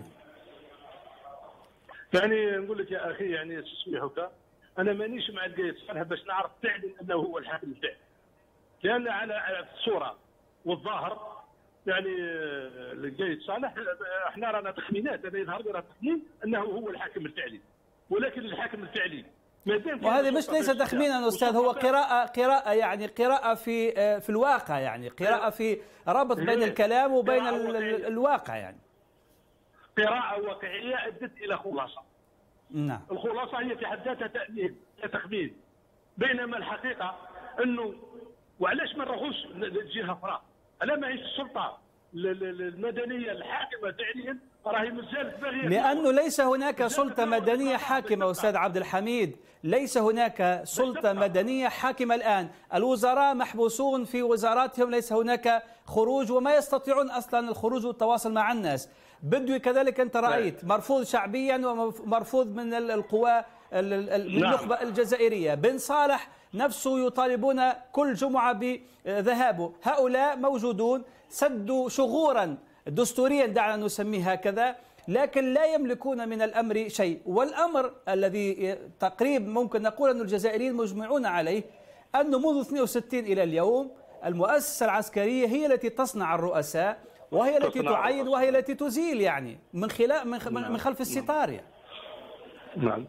Speaker 7: يعني نقول لك يا أخي، يعني تسميحك، أنا مانيش مع القايد صالح باش نعرف فعلا أنه هو الحاكم الفعلي، لأن على الصورة والظاهر يعني القايد صالح احنا رانا تخمينات، انا يظهر لنا تخمين انه هو الحاكم الفعلي، ولكن الحاكم الفعلي
Speaker 1: وهذا مش ليس تخمينا استاذ، هو قراءة يعني قراءة في الواقع، يعني قراءة في ربط بين الكلام وبين الواقع، يعني
Speaker 7: قراءة واقعية ادت الى خلاصة.
Speaker 1: نعم.
Speaker 7: الخلاصة هي في حد ذاتها تخمين، بينما الحقيقة انه وعلاش ما نروحوش لجهة أخرى؟ ألا ما هيش السلطة المدنية الحاكمة فعليا راهي مازالت باغية،
Speaker 1: لأنه ليس هناك سلطة مدنية حاكمة أستاذ عبد الحميد، ليس هناك سلطة مدنية حاكمة الآن، الوزراء محبوسون في وزاراتهم، ليس هناك خروج وما يستطيعون أصلا الخروج والتواصل مع الناس. بدوي كذلك أنت رأيت مرفوض شعبيا ومرفوض من القوى النخبة الجزائرية. بن صالح نفسه يطالبون كل جمعة بذهابه. هؤلاء موجودون، سدوا شغورا دستوريا دعنا نسميه هكذا، لكن لا يملكون من الأمر شيء. والأمر الذي تقريبا ممكن نقول أن الجزائريين مجمعون عليه أنه منذ 62 إلى اليوم المؤسسة العسكرية هي التي تصنع الرؤساء، وهي التي تعين وهي التي تزيل، يعني من خلف الستار يعني.
Speaker 7: نعم.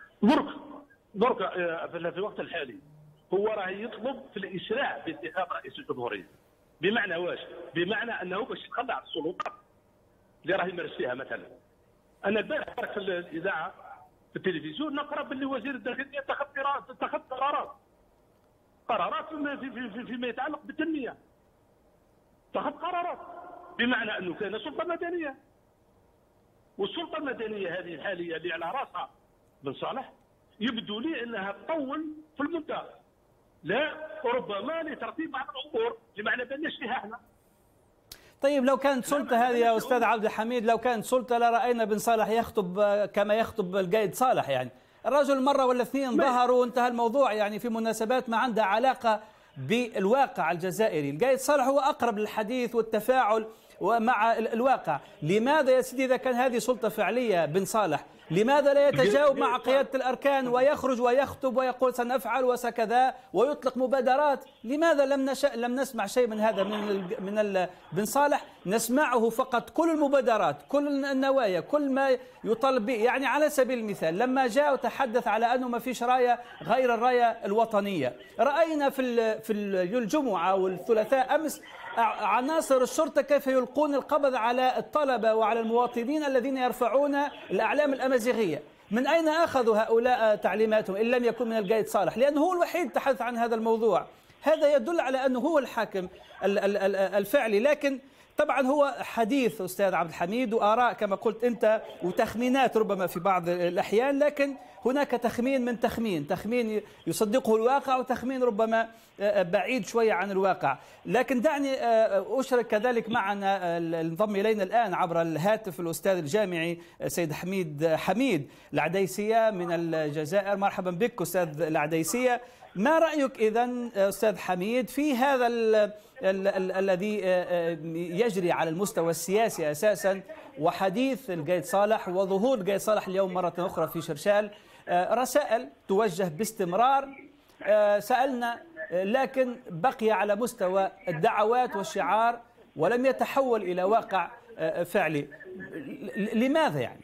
Speaker 7: درك في الوقت الحالي هو راه يطلب في الاسراع بانتخاب رئيس الجمهوريه. بمعنى واش؟ بمعنى انه باش يتخلى عن السلطات اللي راه يمارس فيها. مثلا انا البارح في الاذاعه في التلفزيون نقرا باللي وزير الداخليه اتخذ قرارات فيما يتعلق بالتنميه. اتخذ قرارات بمعنى انه كان سلطه مدنيه، والسلطه المدنيه هذه الحاليه اللي على راسها بن صالح يبدو لي انها تطول في المدة، لا ربما لترتيب بعض الامور اللي ما على فيها احنا.
Speaker 1: طيب لو كانت سلطه هذه يا استاذ عبد الحميد، لو كانت سلطه لراينا بن صالح يخطب كما يخطب القايد صالح، يعني الرجل مره ولا اثنين ظهروا وانتهى الموضوع، يعني في مناسبات ما عندها علاقه بالواقع الجزائري. القايد صالح هو اقرب للحديث والتفاعل ومع الواقع. لماذا يا سيدي إذا كان هذه سلطة فعلية بن صالح لماذا لا يتجاوب مع قيادة الأركان ويخرج ويخطب ويقول سنفعل وسكذا ويطلق مبادرات؟ لماذا لم نسمع شيء من هذا من بن صالح؟ نسمعه فقط كل المبادرات، كل النوايا، كل ما يطالب به. يعني على سبيل المثال لما جاء وتحدث على أنه ما فيش راية غير الراية الوطنية، رأينا في الجمعة والثلاثاء أمس عناصر الشرطة كيف يلقون القبض على الطلبة وعلى المواطنين الذين يرفعون الأعلام الأمازيغية. من أين أخذوا هؤلاء تعليماتهم إن لم يكن من القايد صالح؟ لأنه هو الوحيد تحدث عن هذا الموضوع. هذا يدل على أنه هو الحاكم الفعلي. لكن طبعا هو حديث أستاذ عبد الحميد وآراء كما قلت أنت وتخمينات ربما في بعض الأحيان، لكن هناك تخمين من تخمين يصدقه الواقع وتخمين ربما بعيد شوية عن الواقع. لكن دعني أشرك كذلك معنا انضم إلينا الآن عبر الهاتف الأستاذ الجامعي سيد حميد العديسية من الجزائر. مرحبا بك أستاذ العديسية. ما رأيك إذن أستاذ حميد في هذا الذي يجري على المستوى السياسي أساسا وحديث القايد صالح وظهور القايد صالح اليوم مرة أخرى في شرشال؟ رسائل توجه باستمرار، سألنا لكن بقي على مستوى الدعوات والشعار ولم يتحول إلى واقع فعلي. لماذا يعني؟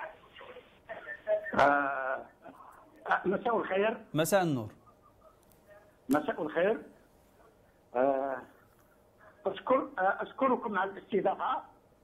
Speaker 8: مساء الخير.
Speaker 1: مساء النور.
Speaker 8: مساء الخير. أشكركم على الاستضافة.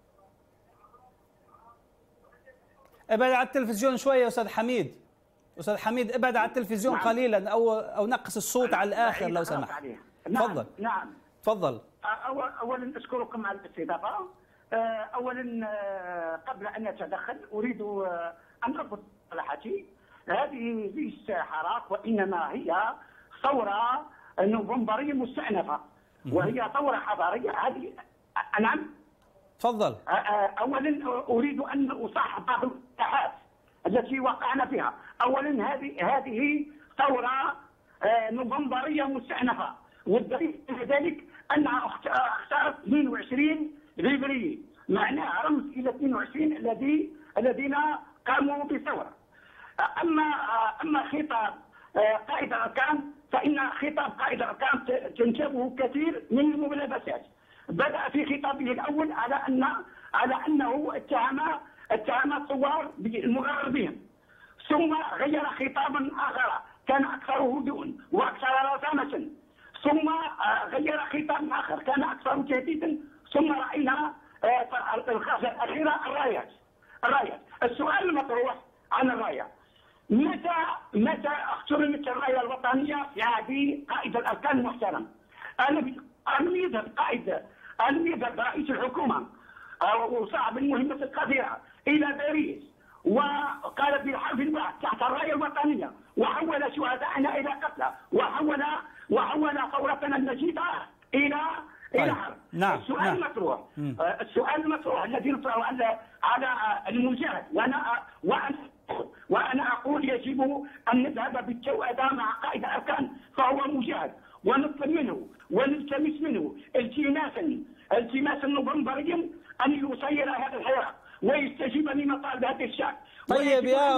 Speaker 1: ابعد على التلفزيون شوية أستاذ حميد. أستاذ حميد ابعد على التلفزيون قليلا أو نقص الصوت على الآخر لو سمحت. تفضل.
Speaker 8: نعم.
Speaker 1: تفضل.
Speaker 8: أولا أشكركم على الاستضافة. أولا قبل أن أتدخل أريد أن أضبط مصطلحاتي. هذه ليست حراك وإنما هي ثورة نوفمبرية مستأنفة وهي ثورة حضارية. هذه نعم.
Speaker 1: تفضل.
Speaker 8: أولا أريد أن أصحح بعض المصطلحات التي وقعنا فيها. أولا هذه ثورة نوفمبرية مستأنفة، والدليل على ذلك أنها اختارت 22 فبراير، معناها رمز إلى 22 الذين قاموا بالثورة. أما خطاب قائد الأركان فإن خطاب قائد الأركان تنتابه كثير من الملابسات. بدأ في خطابه الأول على أنه اتهم الثوار بالمغرر بهم، ثم غير خطابا آخر كان أكثر هدوء وأكثر رزانة، ثم غير خطاب آخر كان أكثر تهديدا، ثم رأينا الخاصة الأخيرة الرايات. السؤال المطروح عن الراية، متى احترمت الراية الوطنية في عهد قائد الأركان المحترم؟ ألم يذهب رئيس الحكومة وصاحب المهمة القديرة إلى باريس وقال بالحرف الواحد تحت الراية الوطنية وحول شهداءنا إلى قتلى وحول ثورتنا النشيطة إلى حرب؟
Speaker 1: نعم.
Speaker 8: السؤال المطروح الذي يطرح على المجاهد، وأنا أقول يجب أن نذهب بالتوأدة مع قائد الأركان فهو مجاهد، ونطلب منه ونلتمس منه التماسا نوفمبريا أن يسير هذا الحوار ويستجيب لمطالب هذا الشعب.
Speaker 1: طيب يا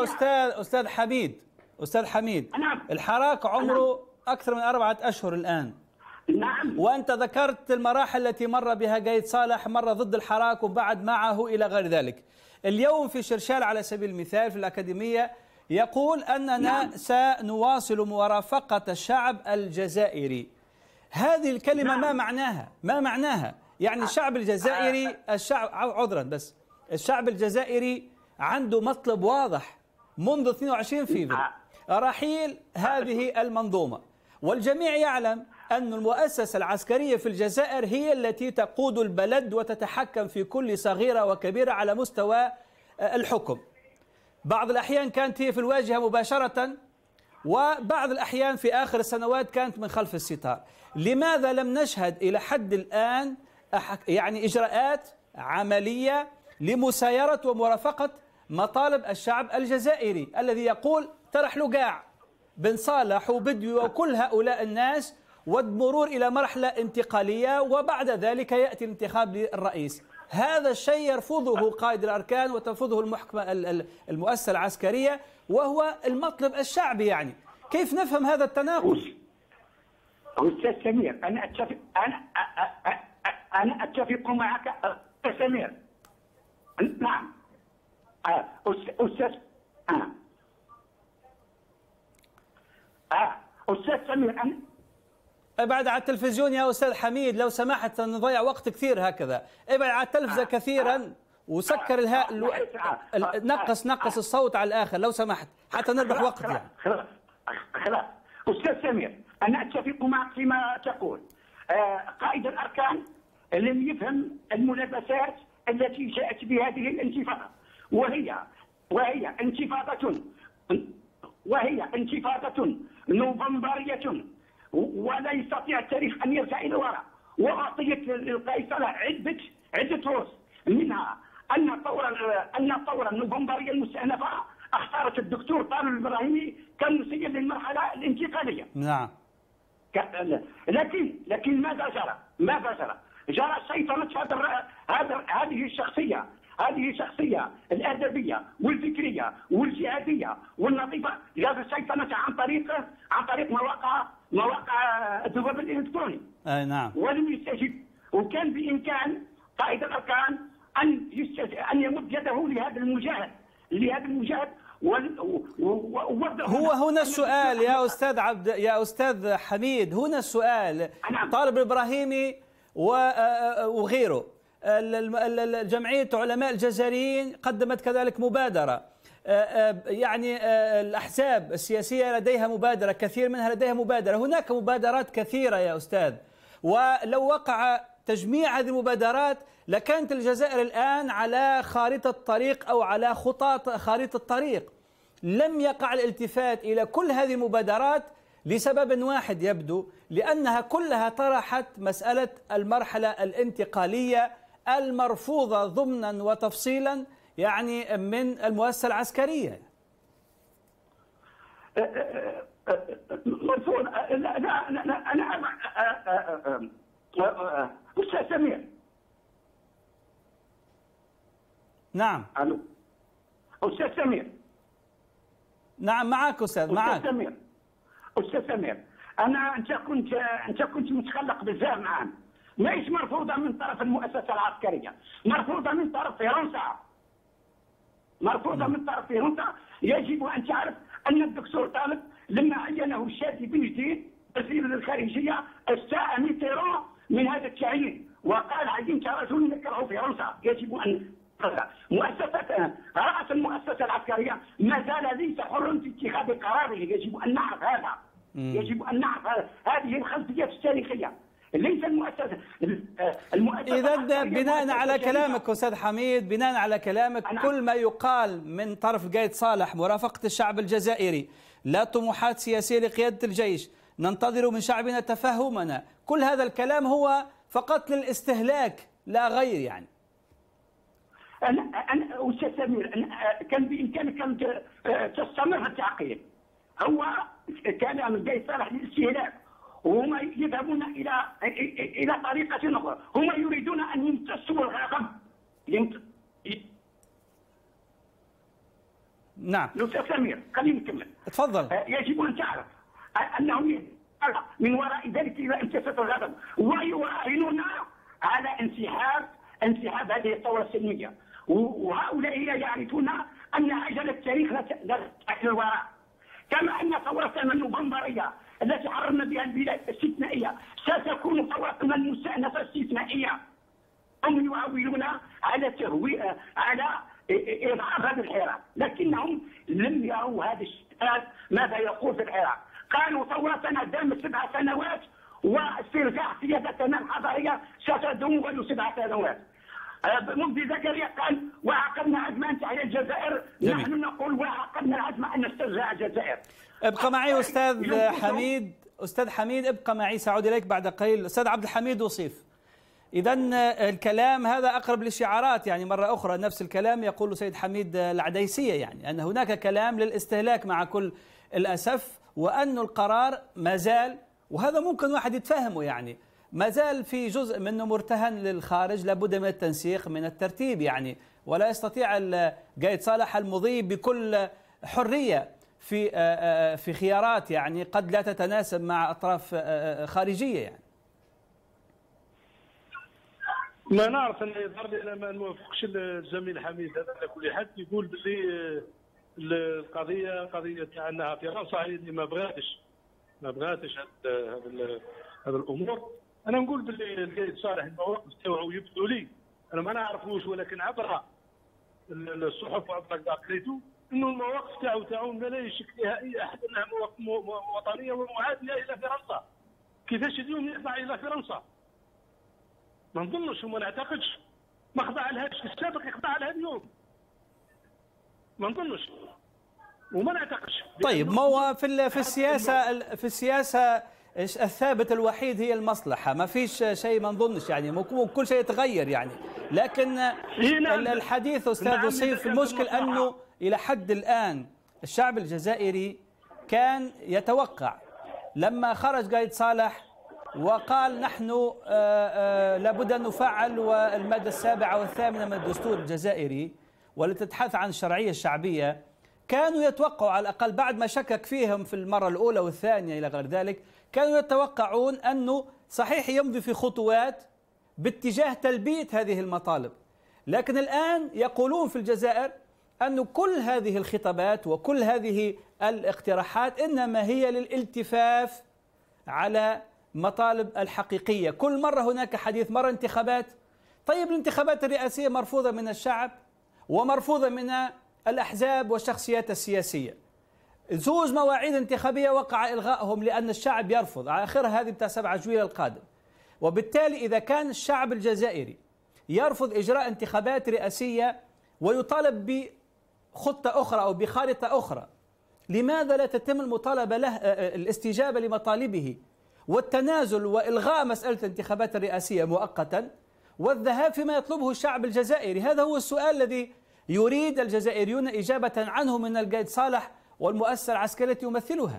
Speaker 1: أستاذ حميد
Speaker 8: نعم.
Speaker 1: الحراك عمره أكثر من 4 أشهر الآن.
Speaker 8: نعم.
Speaker 1: وأنت ذكرت المراحل التي مر بها قايد صالح، مرة ضد الحراك وبعد معه إلى غير ذلك. اليوم في شرشال على سبيل المثال في الأكاديمية يقول أننا سنواصل مرافقة الشعب الجزائري. هذه الكلمة ما معناها؟ يعني الشعب الجزائري الشعب الجزائري عنده مطلب واضح منذ 22 فبراير رحيل هذه المنظومة، والجميع يعلم أن المؤسسة العسكرية في الجزائر هي التي تقود البلد وتتحكم في كل صغيرة وكبيرة على مستوى الحكم. بعض الأحيان كانت هي في الواجهة مباشرة، وبعض الأحيان في آخر السنوات كانت من خلف الستار. لماذا لم نشهد إلى حد الآن يعني إجراءات عملية لمسايرة ومرافقة مطالب الشعب الجزائري الذي يقول ترحلوا قاع بن صالح وبدوي وكل هؤلاء الناس والمرور إلى مرحلة انتقالية وبعد ذلك يأتي الانتخاب للرئيس؟ هذا الشيء يرفضه قائد الأركان وترفضه المؤسسة العسكرية وهو المطلب الشعبي. يعني كيف نفهم هذا التناقض؟
Speaker 8: أستاذ سمير أنا أتفق معك أستاذ سمير. نعم أستاذ أستاذ سمير
Speaker 1: ابعد على التلفزيون يا أستاذ حميد لو سمحت، نضيع وقت كثير هكذا. ابعد على التلفزة كثيرا وسكر نقص الصوت على الآخر لو سمحت حتى نربح وقت يعني.
Speaker 8: خلاص أستاذ سمير، أنا أتفق معك فيما تقول. قائد الأركان لم يفهم الملابسات التي جاءت بهذه الانتفاضة، وهي انتفاضة نوفمبرية، ولا يستطيع التاريخ أن يرجع إلى الوراء. وأعطيت للقائد صالح عدة فرص، منها أن الثورة النوفمبرية المستأنفة اختارت الدكتور طارق الإبراهيمي كمسير للمرحلة الانتقالية.
Speaker 1: نعم.
Speaker 8: لكن ماذا جرى؟ جرى سيطرة هذه الشخصية الأدبية والفكرية والجهادية والنظيفة، جرى سيطرة عن طريق مواقع الذباب الإلكتروني.
Speaker 1: نعم.
Speaker 8: ولم يستجب، وكان بإمكان قائد الأركان أن يمد يده لهذا المجاهد
Speaker 1: هو هنا السؤال يا أستاذ حميد، هنا السؤال. طارق الإبراهيمي وغيره، جمعية علماء الجزائريين قدمت كذلك مبادرة، يعني الأحزاب السياسية لديها مبادرة، كثير منها لديها مبادرة، هناك مبادرات كثيرة يا أستاذ، ولو وقع تجميع هذه المبادرات لكانت الجزائر الآن على خارطة الطريق أو على خارطة الطريق. لم يقع الالتفات إلى كل هذه المبادرات لسبب واحد يبدو، لأنها كلها طرحت مسألة المرحلة الانتقالية المرفوضة ضمنا وتفصيلا يعني من المؤسسة العسكرية.
Speaker 8: مرفوض؟ لا أنا أستاذ سمير.
Speaker 1: نعم.
Speaker 8: ألو أستاذ سمير.
Speaker 1: نعم معك أستاذ، معك.
Speaker 8: أستاذ سمير، أنت كنت متخلق بزاف معنا. ماهيش مرفوضة من طرف المؤسسة العسكرية، مرفوضة من طرف فرنسا. يجب أن تعرف أن الدكتور طالب لما عينه الشادي بن جديد وزير الخارجية استاء ميتيران من هذا التعيين وقال عينت رجل نكره فرنسا. يجب أن رأس المؤسسة العسكرية ما زال ليس حرا في اتخاذ قراره. يجب أن نعرف هذا. هذه الخلفية التاريخية. ليس المؤسسة
Speaker 1: إذا بناء على كلامك أستاذ حميد، بناء على كلامك كل ما يقال من طرف قايد صالح مرافقة الشعب الجزائري، لا طموحات سياسية لقيادة الجيش، ننتظر من شعبنا تفهمنا، كل هذا الكلام هو فقط للاستهلاك لا غير يعني.
Speaker 8: أنا أستاذ سمير، كان بإمكانك أن تستمر في التعقيد. هو كلام قايد صالح للاستهلاك، وهم يذهبون إلى طريقة أخرى. هم يريدون أن يمتصوا الغضب.
Speaker 1: نعم.
Speaker 8: أستاذ سمير خليني نكمل.
Speaker 1: تفضل.
Speaker 8: يجب أن تعرف أنهم من وراء ذلك إذا امتصت الغضب ويراهنون على انسحاب هذه الثورة السلمية، وهؤلاء يعرفون أن عجلة التاريخ لا ترجع إلى الوراء، كما أن ثورتنا النوفمبرية التي حررنا بها البلاد استثنائية ستكون ثورتنا المستأنفة استثنائية. هم يعولون على على إضعاف هذا الحراك، لكنهم لم يروا هذا الشيء ماذا يقول في العراق. قالوا ثورتنا دامت 7 سنوات واسترجاع سيادتنا الحضارية ستدوم 7 سنوات. مجدي زكريا قال وعقدنا عزم أن تحيا الجزائر.
Speaker 1: جميل.
Speaker 8: نحن نقول وعقدنا العزم أن نسترجع الجزائر.
Speaker 1: ابقى معي أستاذ حميد. أستاذ حميد ابقى معي، سأعود إليك بعد قليل. أستاذ عبد الحميد وصيف. إذا الكلام هذا أقرب للشعارات، يعني مرة أخرى نفس الكلام يقول سيد حميد العديسية، يعني أن هناك كلام للاستهلاك مع كل الأسف، وأن القرار ما زال، وهذا ممكن واحد يتفهمه، يعني ما زال في جزء منه مرتهن للخارج، لابد من التنسيق من الترتيب يعني، ولا يستطيع قايد صالح المضي بكل حرية في خيارات يعني قد لا تتناسب مع أطراف خارجية يعني.
Speaker 7: ما نعرف ان يظهر لي انا ما نوافقش الزميل حميد هذا على كل حد. يقول باللي القضيه قضيه تاع انها فرنسا هي اللي ما بغاتش ما بغاتش هذا الامور. انا نقول باللي القايد صالح المواقف تاعو يبدو لي انا ما نعرفوش، ولكن عبر الصحف وعبر قريته انه المواقف تاعو لا يشك فيها اي احد انها مواقف وطنيه ومعاديه الى فرنسا. كيفاش اليوم يخضع الى فرنسا؟ ما نظنش وما نعتقدش ما خضع لهاش في السابق يخضع لها اليوم. ما نظنش وما نعتقدش.
Speaker 1: طيب ما هو في السياسه الثابت الوحيد هي المصلحه، ما فيش شيء ما نظنش يعني كل شيء يتغير يعني. لكن الحديث استاذ وصيف المشكل انه الى حد الان الشعب الجزائري كان يتوقع لما خرج قايد صالح وقال نحن لابد أن نفعل المادة 7 و8 من الدستور الجزائري والتي تتحدث عن الشرعية الشعبية، كانوا يتوقعوا على الأقل بعد ما شكك فيهم في المرة الأولى والثانية إلى غير ذلك، كانوا يتوقعون أنه صحيح يمضي في خطوات باتجاه تلبية هذه المطالب. لكن الآن يقولون في الجزائر أن كل هذه الخطابات وكل هذه الاقتراحات إنما هي للالتفاف على مطالب الحقيقية. كل مرة هناك حديث، مرة انتخابات. طيب الانتخابات الرئاسية مرفوضة من الشعب ومرفوضة من الأحزاب والشخصيات السياسية. زوج مواعيد انتخابية وقع إلغائهم لأن الشعب يرفض، على آخرها هذه بتاع 7 جويلية القادم. وبالتالي إذا كان الشعب الجزائري يرفض إجراء انتخابات رئاسية ويطالب بخطة أخرى أو بخارطة أخرى، لماذا لا تتم المطالبة له الاستجابة لمطالبه والتنازل وإلغاء مسألة الانتخابات الرئاسية مؤقتا والذهاب فيما يطلبه الشعب الجزائري؟ هذا هو السؤال الذي يريد الجزائريون إجابة عنه من القايد صالح والمؤسسة العسكرية التي يمثلها.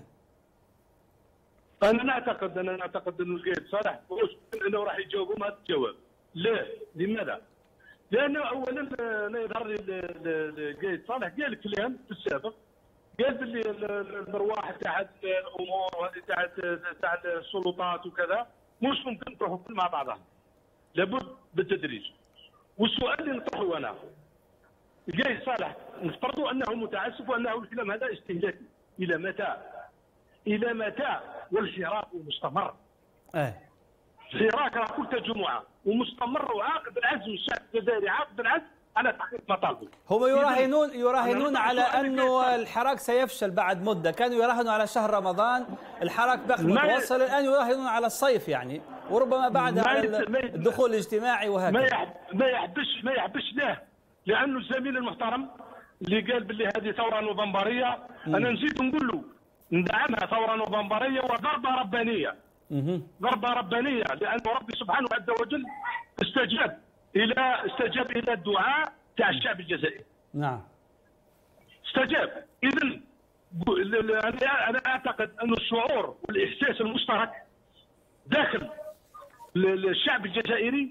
Speaker 7: أنا أعتقد أنه القايد صالح أنه راح يجاوبهم هذا الجواب. لا، لماذا؟ لأنه أولا لا يظهر لي القايد صالح قال كلام في السابق، قال باللي المرواح تاع الامور وهذه تاع السلطات وكذا مش ممكن تروحوا مع بعضها، لابد بالتدريج. والسؤال اللي نطرحه انا، القايد صالح نفترضوا انه متعسف وانه الكلام هذا استهلاكي. الى متى؟ الى متى؟ والحراك مستمر. الحراك راه كل تجمعه ومستمر، وعاقد العزم الشعب الجزائري عاقد العزم على تحقيق مطالبه.
Speaker 1: هم يراهنون على أنه الحراك سيفشل بعد مدة، كانوا يراهنوا على شهر رمضان، الحراك باقي متواصل، الآن يراهنون على الصيف يعني، وربما بعدها على الدخول الاجتماعي وهكذا.
Speaker 7: ما يحبش له، لأنه الزميل المحترم اللي قال باللي هذه ثورة نوفمبرية، أنا نزيد نقول له ندعمها ثورة نوفمبرية وضربة ربانية. ضربة ربانية، لأن ربي سبحانه عز وجل استجاب إلى الدعاء تاع الشعب الجزائري.
Speaker 1: نعم.
Speaker 7: استجاب. إذن أنا أعتقد أن الشعور والإحساس المشترك داخل الشعب الجزائري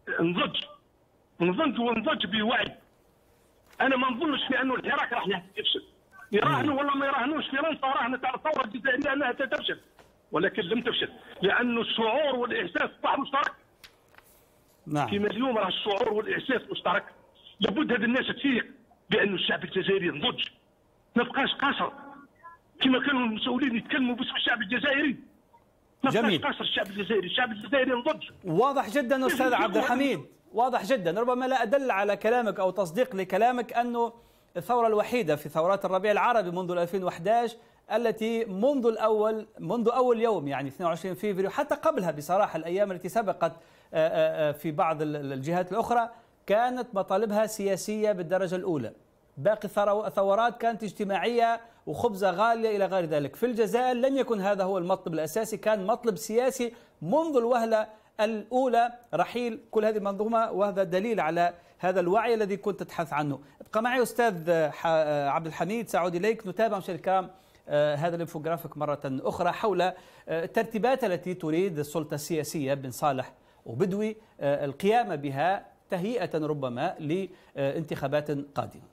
Speaker 7: نضج بوعي. أنا ما نظنش بأنه الحراك راح يفشل. يراهنوا ولا ما يراهنوش، فرنسا راهنت على الثورة الجزائرية أنها ستفشل، ولكن لم تفشل لأن الشعور والإحساس صح مشترك.
Speaker 1: نعم.
Speaker 7: كما اليوم راه الشعور والإحساس مشترك. لابد هذه الناس تفيق بأن الشعب الجزائري نضج، ما بقاش قاصر كما كانوا المسؤولين يتكلموا باسم الشعب الجزائري. ما بقاش قاصر الشعب الجزائري نضج.
Speaker 1: واضح جدا أستاذ عبد الحميد، واضح جدا. ربما لا أدل على كلامك أو تصديق لكلامك أنه الثورة الوحيدة في ثورات الربيع العربي منذ 2011 التي منذ أول يوم يعني 22 فبراير، حتى قبلها بصراحة الأيام التي سبقت في بعض الجهات الأخرى كانت مطالبها سياسية بالدرجة الأولى. باقي الثورات كانت اجتماعية وخبزة غالية إلى غير ذلك. في الجزائر لم يكن هذا هو المطلب الأساسي، كان مطلب سياسي منذ الوهلة الأولى رحيل كل هذه المنظومة، وهذا دليل على هذا الوعي الذي كنت تتحدث عنه. ابقى معي أستاذ عبد الحميد، سأعود إليك. نتابع مشاهدينا الكرام هذا الانفوغرافيك مرة أخرى حول الترتيبات التي تريد السلطة السياسية بن صالح وبدوي القيام بها تهيئة ربما لانتخابات قادمة.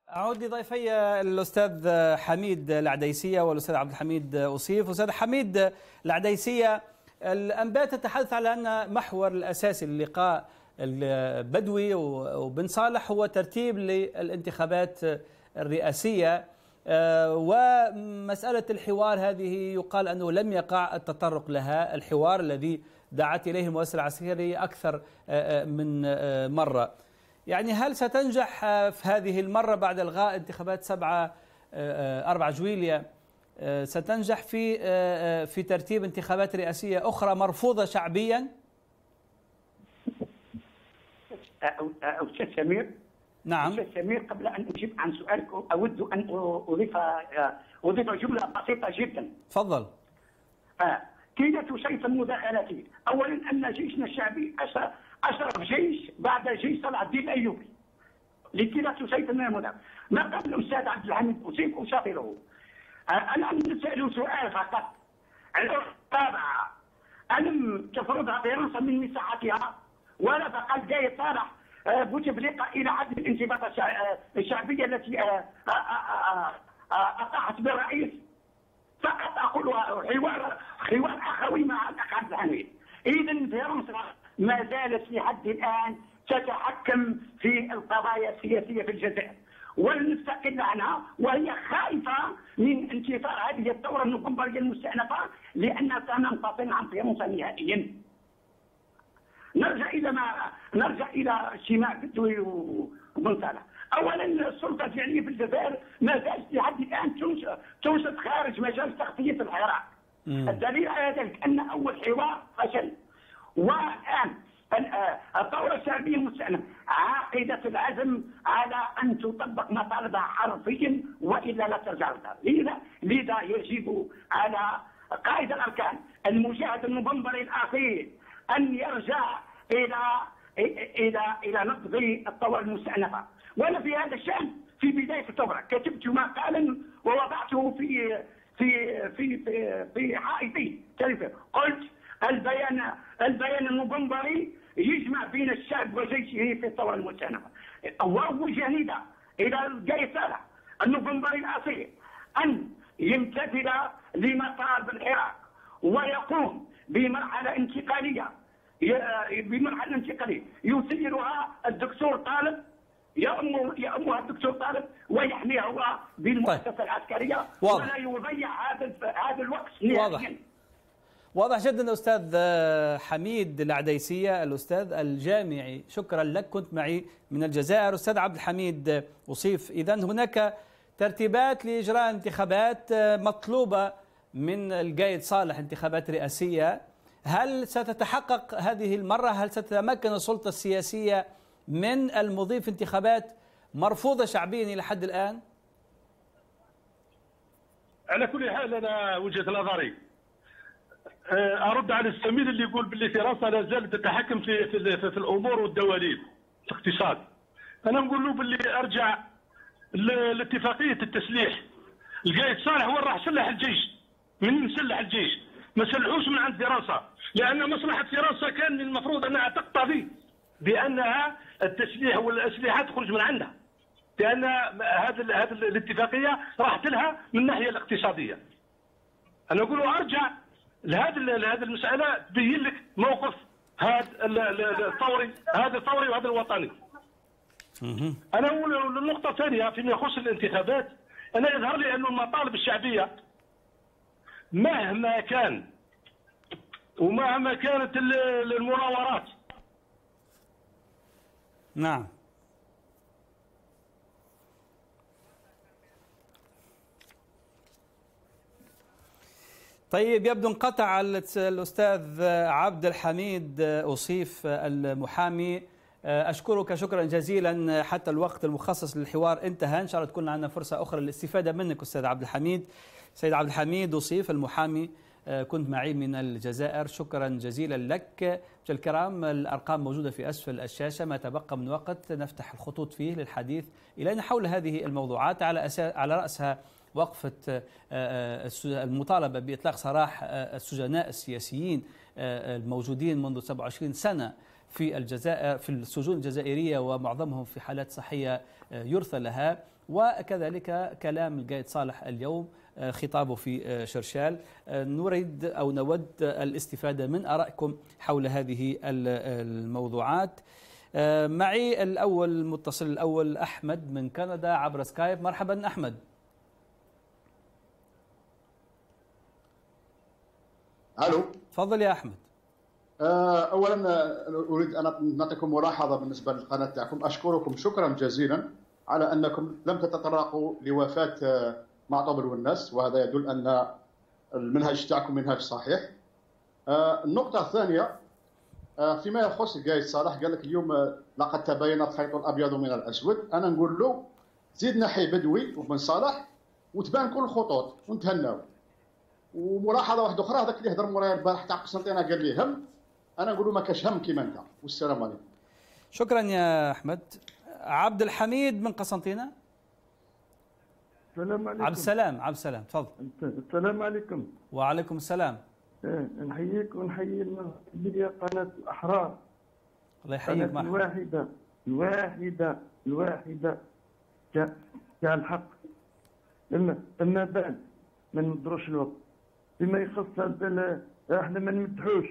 Speaker 1: أعود لضيفي الأستاذ حميد العديسية والأستاذ عبد الحميد أصيف. أستاذ حميد العديسية، الأنباء تتحدث على أن محور الأساسي للقاء البدوي وبن صالح هو ترتيب للانتخابات الرئاسية، ومسألة الحوار هذه يقال أنه لم يقع التطرق لها، الحوار الذي دعت إليه المؤسسة العسكرية أكثر من مرة. يعني هل ستنجح في هذه المرة بعد إلغاء انتخابات 4 جويلية ستنجح في ترتيب انتخابات رئاسية أخرى مرفوضة شعبيا؟
Speaker 8: أستاذ سمير،
Speaker 1: نعم.
Speaker 8: أستاذ سمير، قبل أن أجيب عن سؤالك أود أن أضيف جملة بسيطة جدا.
Speaker 1: تفضل.
Speaker 8: كيدة سيف المداخلات، أولا أن جيشنا الشعبي أشرف جيش بعد جيش صلاح الدين الأيوبي لكيدة سيف المداخلة. ما قال الأستاذ عبد الحميد أصيف أشاطره. أنا نسأل سؤال فقط. الطابعة ألم تفرضها فرنسا من مساحتها ولا فقد جاي صالح بوتفليقة إلى عدم الانتخابات الشعبية التي أطاحت بالرئيس؟ فقط أقول حوار أخوي مع الأخ عبد الحميد. إذا فرنسا ما زالت لحد الآن تتحكم في القضايا السياسية في الجزائر ولن نستقل عنها، وهي خائفة من انتصار هذه الثورة النوفمبرية المستأنفة لأنها سننفصل عن فرنسا نهائيا. نرجع إلى اجتماع بدوي وبن صالح. أولا السلطة الفعلية في الجزائر ما زالت لحد الآن تنشط خارج مجال تغطية الحراك. الدليل على ذلك أن أول حوار فشل، والآن الثورة الشعبية المستأنفة عاقدة العزم على أن تطبق مطالبها حرفيا وإلا لا ترجع لها. لذا يجب على قائد الأركان المجاهد النوفمبري الأخير أن يرجع إلى نقض الثورة المستأنفة. وأنا في هذا الشأن في بداية الثورة كتبت مقالا ووضعته في حائطي قلت البيان النوفمبري يجمع بين الشعب وجيشه في الثورة المستأنفة، ووجه نداء إلى القايد صالح النوفمبري الأصيل أن يمتثل لمطالب العراق ويقوم بمرحلة انتقالية يسيرها الدكتور طالب، يأمها الدكتور طالب ويحميها هو بالمؤسسة العسكرية ولا يضيع هذا الوقت نهائيا.
Speaker 1: واضح جدا أستاذ حميد العديسية الأستاذ الجامعي، شكرا لك، كنت معي من الجزائر. أستاذ عبد الحميد أصيف، إذن هناك ترتيبات لإجراء انتخابات مطلوبة من القايد صالح، انتخابات رئاسية. هل ستتحقق هذه المرة؟ هل ستتمكن السلطة السياسية من المضي في انتخابات مرفوضة شعبيا إلى حد الآن؟
Speaker 7: على كل حال أنا وجهة نظري أرد على الزميل اللي يقول باللي فرنسا لا زالت تتحكم في الأمور والدواليب في الاقتصاد. أنا نقول له باللي أرجع لاتفاقية التسليح. القايد صالح وين راح سلح الجيش؟ من مسلح الجيش؟ ما سلحوش من عند فرنسا، لأن مصلحة فرنسا كان المفروض أنها تقتضي بأنها التسليح والأسلحة تخرج من عندها، لأن هذه الاتفاقية راحت لها من الناحية الاقتصادية. أنا أقول له أرجع لهذه المسألة تبين لك موقف هذا الثوري وهذا الوطني. أنا أقول النقطة الثانية فيما يخص الانتخابات، أنا يظهر لي أن المطالب الشعبية مهما كان ومهما كانت المناورات.
Speaker 1: نعم. طيب، يبدو انقطع الأستاذ عبد الحميد أصيف المحامي. أشكرك شكرا جزيلا، حتى الوقت المخصص للحوار انتهى، إن شاء الله تكون عندنا فرصة أخرى للاستفادة منك أستاذ عبد الحميد. سيد عبد الحميد أصيف المحامي، كنت معي من الجزائر، شكرا جزيلا لك. الكرام، الأرقام موجودة في أسفل الشاشة، ما تبقى من وقت نفتح الخطوط فيه للحديث إلينا حول هذه الموضوعات، على رأسها وقفة المطالبة بإطلاق سراح السجناء السياسيين الموجودين منذ 27 سنة في الجزائر في السجون الجزائرية، ومعظمهم في حالات صحية يرثى لها. وكذلك كلام القائد صالح اليوم خطابه في شرشال. نريد أو نود الاستفادة من آرائكم حول هذه الموضوعات. معي المتصل الأول أحمد من كندا عبر سكايب. مرحبا أحمد.
Speaker 9: الو،
Speaker 1: تفضل يا احمد.
Speaker 9: اولا اريد ان نعطيكم ملاحظه بالنسبه للقناه تاعكم. اشكركم شكرا جزيلا على انكم لم تتطرقوا لوفاه معطوب الوناس، وهذا يدل ان المنهج تاعكم منهج صحيح. النقطه الثانيه فيما يخص القائد صالح، قال لك اليوم لقد تبين الخيط الابيض من الاسود. انا نقول له زيد نحي بدوي وبن صالح وتبان كل الخطوط ونتهناو. وملاحظه واحده اخرى، هذاك اللي هضر مورايا البارح تاع قسنطينه قال لي هم، انا نقول له ما كاش هم كيما انت. والسلام عليكم.
Speaker 1: شكرا يا احمد. عبد الحميد من قسنطينه.
Speaker 10: السلام عليكم.
Speaker 1: عبد السلام تفضل.
Speaker 10: السلام عليكم.
Speaker 1: وعليكم السلام.
Speaker 10: نحييك ونحيي قناه الاحرار.
Speaker 1: الله يحييك.
Speaker 10: الواحده تاع الحق. اما بعد ما ندروش الوقت فيما يخص احنا ما نمدحوش،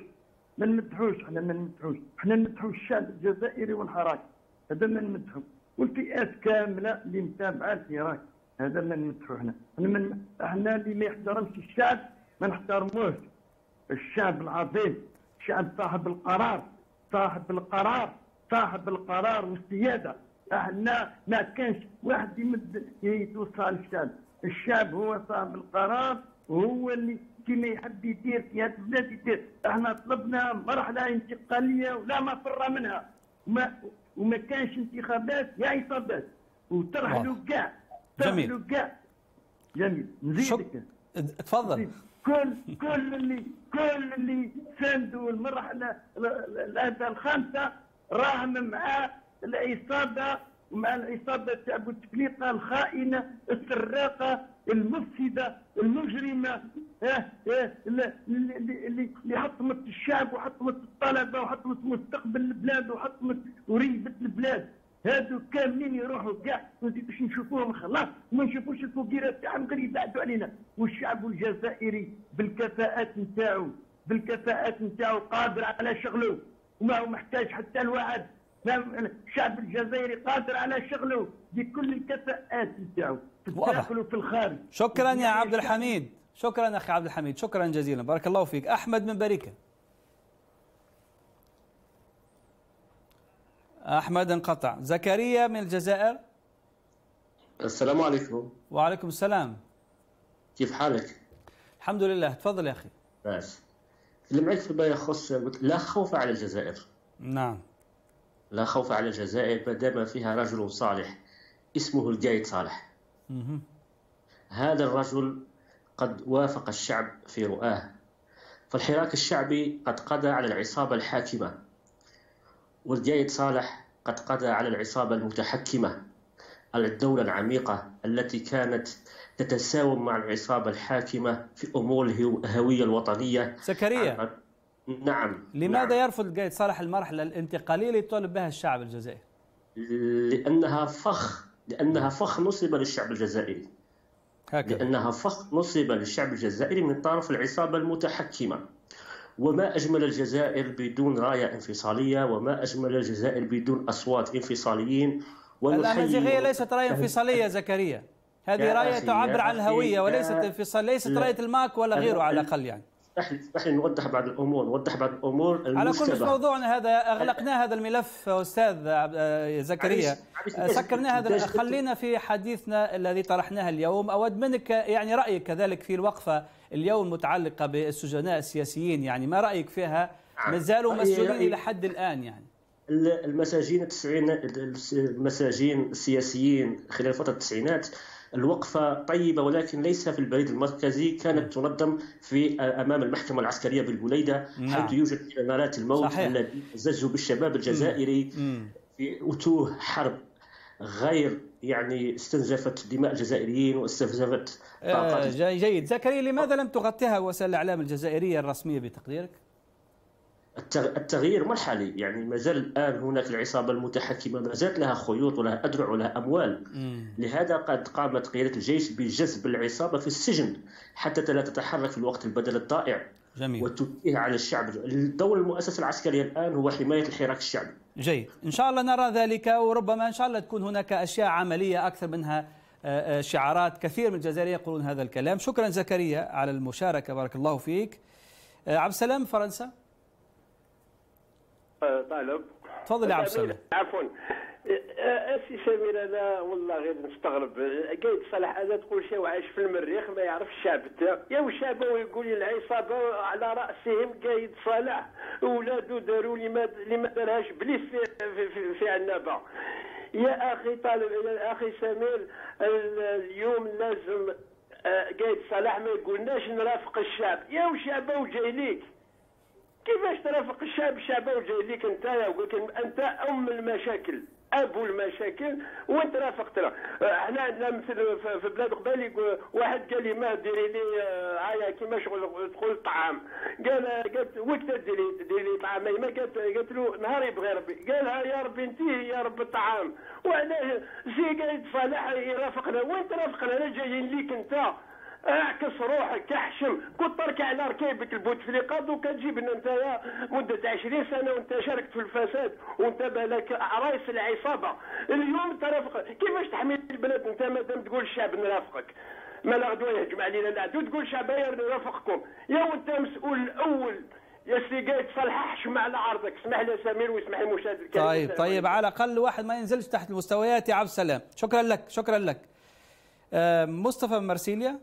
Speaker 10: احنا نمدحوا الشعب الجزائري والحراك، هذا ما نمدحو، والفئات كامله اللي متابعه الحراك هذا ما نمدحو. احنا اللي ما يحترمش الشعب ما نحترموش. الشعب العظيم، الشعب صاحب القرار والسياده. احنا ما كانش واحد يتوصل للشعب، الشعب هو صاحب القرار وهو اللي كيما يحب يدير في هذه البلاد يدير. احنا طلبنا مرحله انتقاليه ولا مفر منها، وما كانش انتخابات يا عصابات، وترحلوا كاع جميل. نزيدك
Speaker 1: تفضل.
Speaker 10: كل اللي ساندوا المرحله الخامسه راهم مع العصابه، ومع العصابه تاع بوتفليقه الخائنه السراقه المفسده المجرمه اللي حطمت الشعب وحطمت الطلبه وحطمت مستقبل البلاد وحطمت وريبه البلاد. هادو كاملين يروحوا كاع باش نشوفوهم خلاص، وما نشوفوش الفقيرات تاعهم غير يبعدوا علينا. والشعب الجزائري بالكفاءات نتاعو قادر على شغله وما هو محتاج حتى الوعد. الشعب الجزائري قادر على شغله بكل الكفاءات نتاعو في الداخل وفي الخارج.
Speaker 1: شكرا يا عبد الحميد، شكرا اخي عبد الحميد، شكرا جزيلا، بارك الله فيك. احمد من بريكه. احمد انقطع. زكريا من الجزائر.
Speaker 11: السلام عليكم.
Speaker 1: وعليكم السلام.
Speaker 11: كيف حالك؟
Speaker 1: الحمد لله، تفضل يا اخي.
Speaker 11: بس اللي معك فيما يخص لا خوف على الجزائر.
Speaker 1: نعم،
Speaker 11: لا خوف على الجزائر ما دام فيها رجل صالح اسمه القائد صالح. هذا الرجل قد وافق الشعب في رؤاه، فالحراك الشعبي قد قضى على العصابة الحاكمة، والقائد صالح قد قضى على العصابة المتحكمة، الدولة العميقة التي كانت تتساوم مع العصابة الحاكمة في أمور الهوية الوطنية.
Speaker 1: زكريا،
Speaker 11: نعم.
Speaker 1: لماذا يرفض القائد صالح المرحلة الانتقالية اللي يطالب بها الشعب الجزائري؟
Speaker 11: لأنها فخ نصب للشعب الجزائري.
Speaker 1: هكذا.
Speaker 11: لأنها فخ نصب للشعب الجزائري من طرف العصابة المتحكمة. وما أجمل الجزائر بدون راية انفصالية، وما أجمل الجزائر بدون أصوات انفصاليين.
Speaker 1: الأمازيغية ليست راية انفصالية زكريا، هذه راية تعبر عن الهوية وليست انفصال، ليست راية الماك ولا غيره على الأقل يعني.
Speaker 11: نحن نوضح بعض الأمور،
Speaker 1: على كل موضوعنا هذا أغلقنا هذا الملف أستاذ زكريا، سكرنا هذا. خلينا في حديثنا الذي طرحناه اليوم. أود منك يعني رأيك كذلك في الوقفة اليوم المتعلقة بالسجناء السياسيين، يعني ما رأيك فيها؟ ما زالوا مسجونين إلى حد الآن يعني.
Speaker 11: المساجين السياسيين خلال فترة التسعينات الوقفة طيبة، ولكن ليس في البريد المركزي، كانت تنظم في أمام المحكمة العسكرية بالبليدة، حيث يوجد نارات الموت الذي زجوا بالشباب الجزائري في أتوه حرب غير يعني استنزفت دماء الجزائريين واستنزفت
Speaker 1: جيد. زكريا، لماذا لم تغطيها وسائل الإعلام الجزائرية الرسمية بتقديرك؟
Speaker 11: التغيير مرحلي، يعني ما زال الآن هناك العصابة المتحكمة ما زالت لها خيوط ولها أذرع ولها أموال. لهذا قد قامت قيادة الجيش بجذب العصابة في السجن حتى لا تتحرك في الوقت البدل الضائع.
Speaker 1: جميل.
Speaker 11: وتوجيه على الشعب. دور المؤسسة العسكرية الآن هو حماية الحراك الشعبي.
Speaker 1: جيد، إن شاء الله نرى ذلك، وربما إن شاء الله تكون هناك أشياء عملية أكثر منها شعارات. كثير من الجزائريين يقولون هذا الكلام. شكرا زكريا على المشاركة، بارك الله فيك. عبد السلام فرنسا.
Speaker 12: طالب
Speaker 1: تفضل يا عبد السلام.
Speaker 12: عفوا اسي سمير، انا والله غير نستغرب. قايد صالح هذا تقول شيء وعايش في المريخ ما يعرف الشعب تاعو، يا وشعبه ويقول لي العصابه على راسهم قايد صالح، اولادو داروا لي ما دارهاش بليس في عنابه. يا اخي طالب، يا اخي سمير، اليوم لازم قايد صالح ما يقولناش نرافق الشعب، يا وشعبه وجاي ليك. كيفاش ترافق الشعب؟ الشعب وجاي ليك انت، انت ام المشاكل، ابو المشاكل، وانت رافقتنا. احنا عندنا مثل في بلاد قبالي واحد قال لي ما ديري لي عايا كيما شغل تقول الطعام، قالت وقت ديري لي طعام، ما قالت له نهار يبغي ربي، قالها يا ربي انت يا رب الطعام. وعلاه زي قايد صالح يرافقنا وانت رافقنا، انا جايين ليك انت. اعكس روحك، احشم، كنت تركع على ركيبك البوتفليقه، دوكا تجيب لنا انت مده 20 سنه وانت شاركت في الفساد وانت بالك رئيس العصابه. اليوم ترافق، كيفاش تحمي البلاد انت مادام تقول الشعب نرافقك؟ ما لا غدوه يهجم علينا العدو تقول الشعب نرافقكم، يا وانت مسؤول الاول يا سي قايد صالح، احشم على عرضك. اسمح لي سمير ويسمح لي مشاهد الكريم.
Speaker 1: طيب على الاقل واحد ما ينزلش تحت المستويات يا عبد السلام. شكرا لك، شكرا لك. مصطفى من مرسيليا.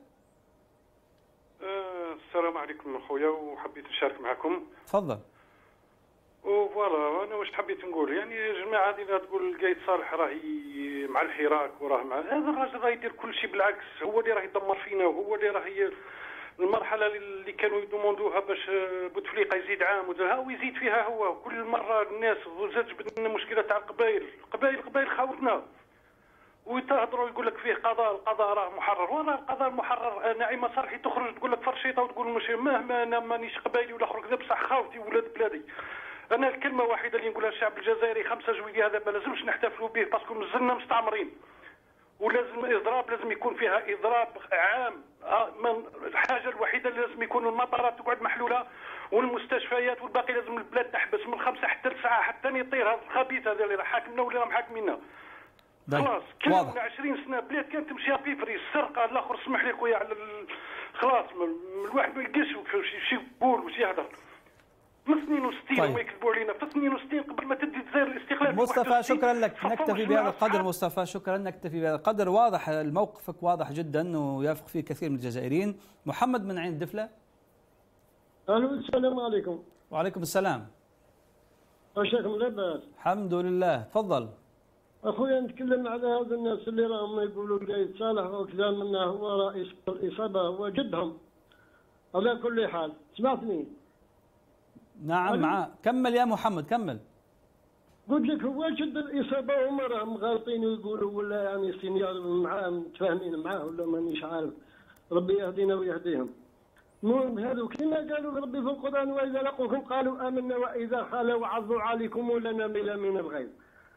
Speaker 13: السلام عليكم اخويا، وحبيت نشارك معكم.
Speaker 1: تفضل.
Speaker 13: وفوالا انا واش حبيت نقول، يعني يا جماعه هذه تقول قايد صالح راهي مع الحراك وراه مع هذا الراجل، راه يدير كل شيء بالعكس، هو اللي راه يدمر فينا، وهو اللي راه المرحله اللي كانوا يدوموندوها باش بوتفليقه يزيد عام ويزيد فيها هو. كل مره الناس زادت بدنا مشكله تاع القبائل خاوتنا، ويتهضروا يقول لك فيه قضاء، القضاء راه محرر، وراه القضاء المحرر. نعيمه صالحي تخرج تقول لك فرشيطه وتقول مش مهما انا مانيش قبايلي ولا اخرج، بصح خاوتي ولاد بلادي. انا الكلمه الوحيده اللي نقولها للشعب الجزائري، 5 جويلية هذا ما لازمش نحتفلوا به باسكو مازلنا مستعمرين، ولازم اضراب، لازم يكون فيها اضراب عام. الحاجه الوحيده اللي لازم يكون المطارات تقعد محلوله والمستشفيات، والباقي لازم البلاد تحبس من 5 حتى 9 حتى يطير هذا الخبيث هذا اللي راه حاكمنا واللي راه محاكميننا. خلاص كلمنا 20 سنه بلاد كانت تمشي بيفري السرقه الاخر. اسمح لي خويا على خلاص الواحد ما يلقاش شي يقول وش يهضر. في 62 هما يكذبوا علينا، في 62 قبل ما تدي الجزائر الاستقلال.
Speaker 1: مصطفى شكرا لك، نكتفي بهذا القدر. مصطفى شكرا، نكتفي بهذا القدر. واضح موقفك، واضح جدا ويوافق فيه كثير من الجزائريين. محمد من عين دفله.
Speaker 14: الو السلام عليكم.
Speaker 1: وعليكم السلام.
Speaker 14: عشاكم لاباس؟
Speaker 1: الحمد لله، تفضل.
Speaker 14: اخويا نتكلم على هذا الناس اللي راهم يقولوا قايد صالح وكذا، منه هو رئيس الاصابه، هو جدهم. على كل حال سمعتني؟
Speaker 1: نعم معاه، كمل يا محمد كمل.
Speaker 14: قلت لك هو جد الاصابه، هما راهم غالطين ويقولوا ولا يعني سينيور معاه متفاهمين معاه ولا مانيش عارف، ربي يهدينا ويهديهم. المهم هذو كما قالوا ربي في القران، واذا لقوكم قالوا امنا واذا خلوا عضوا عليكم ولنمل من الغيظ.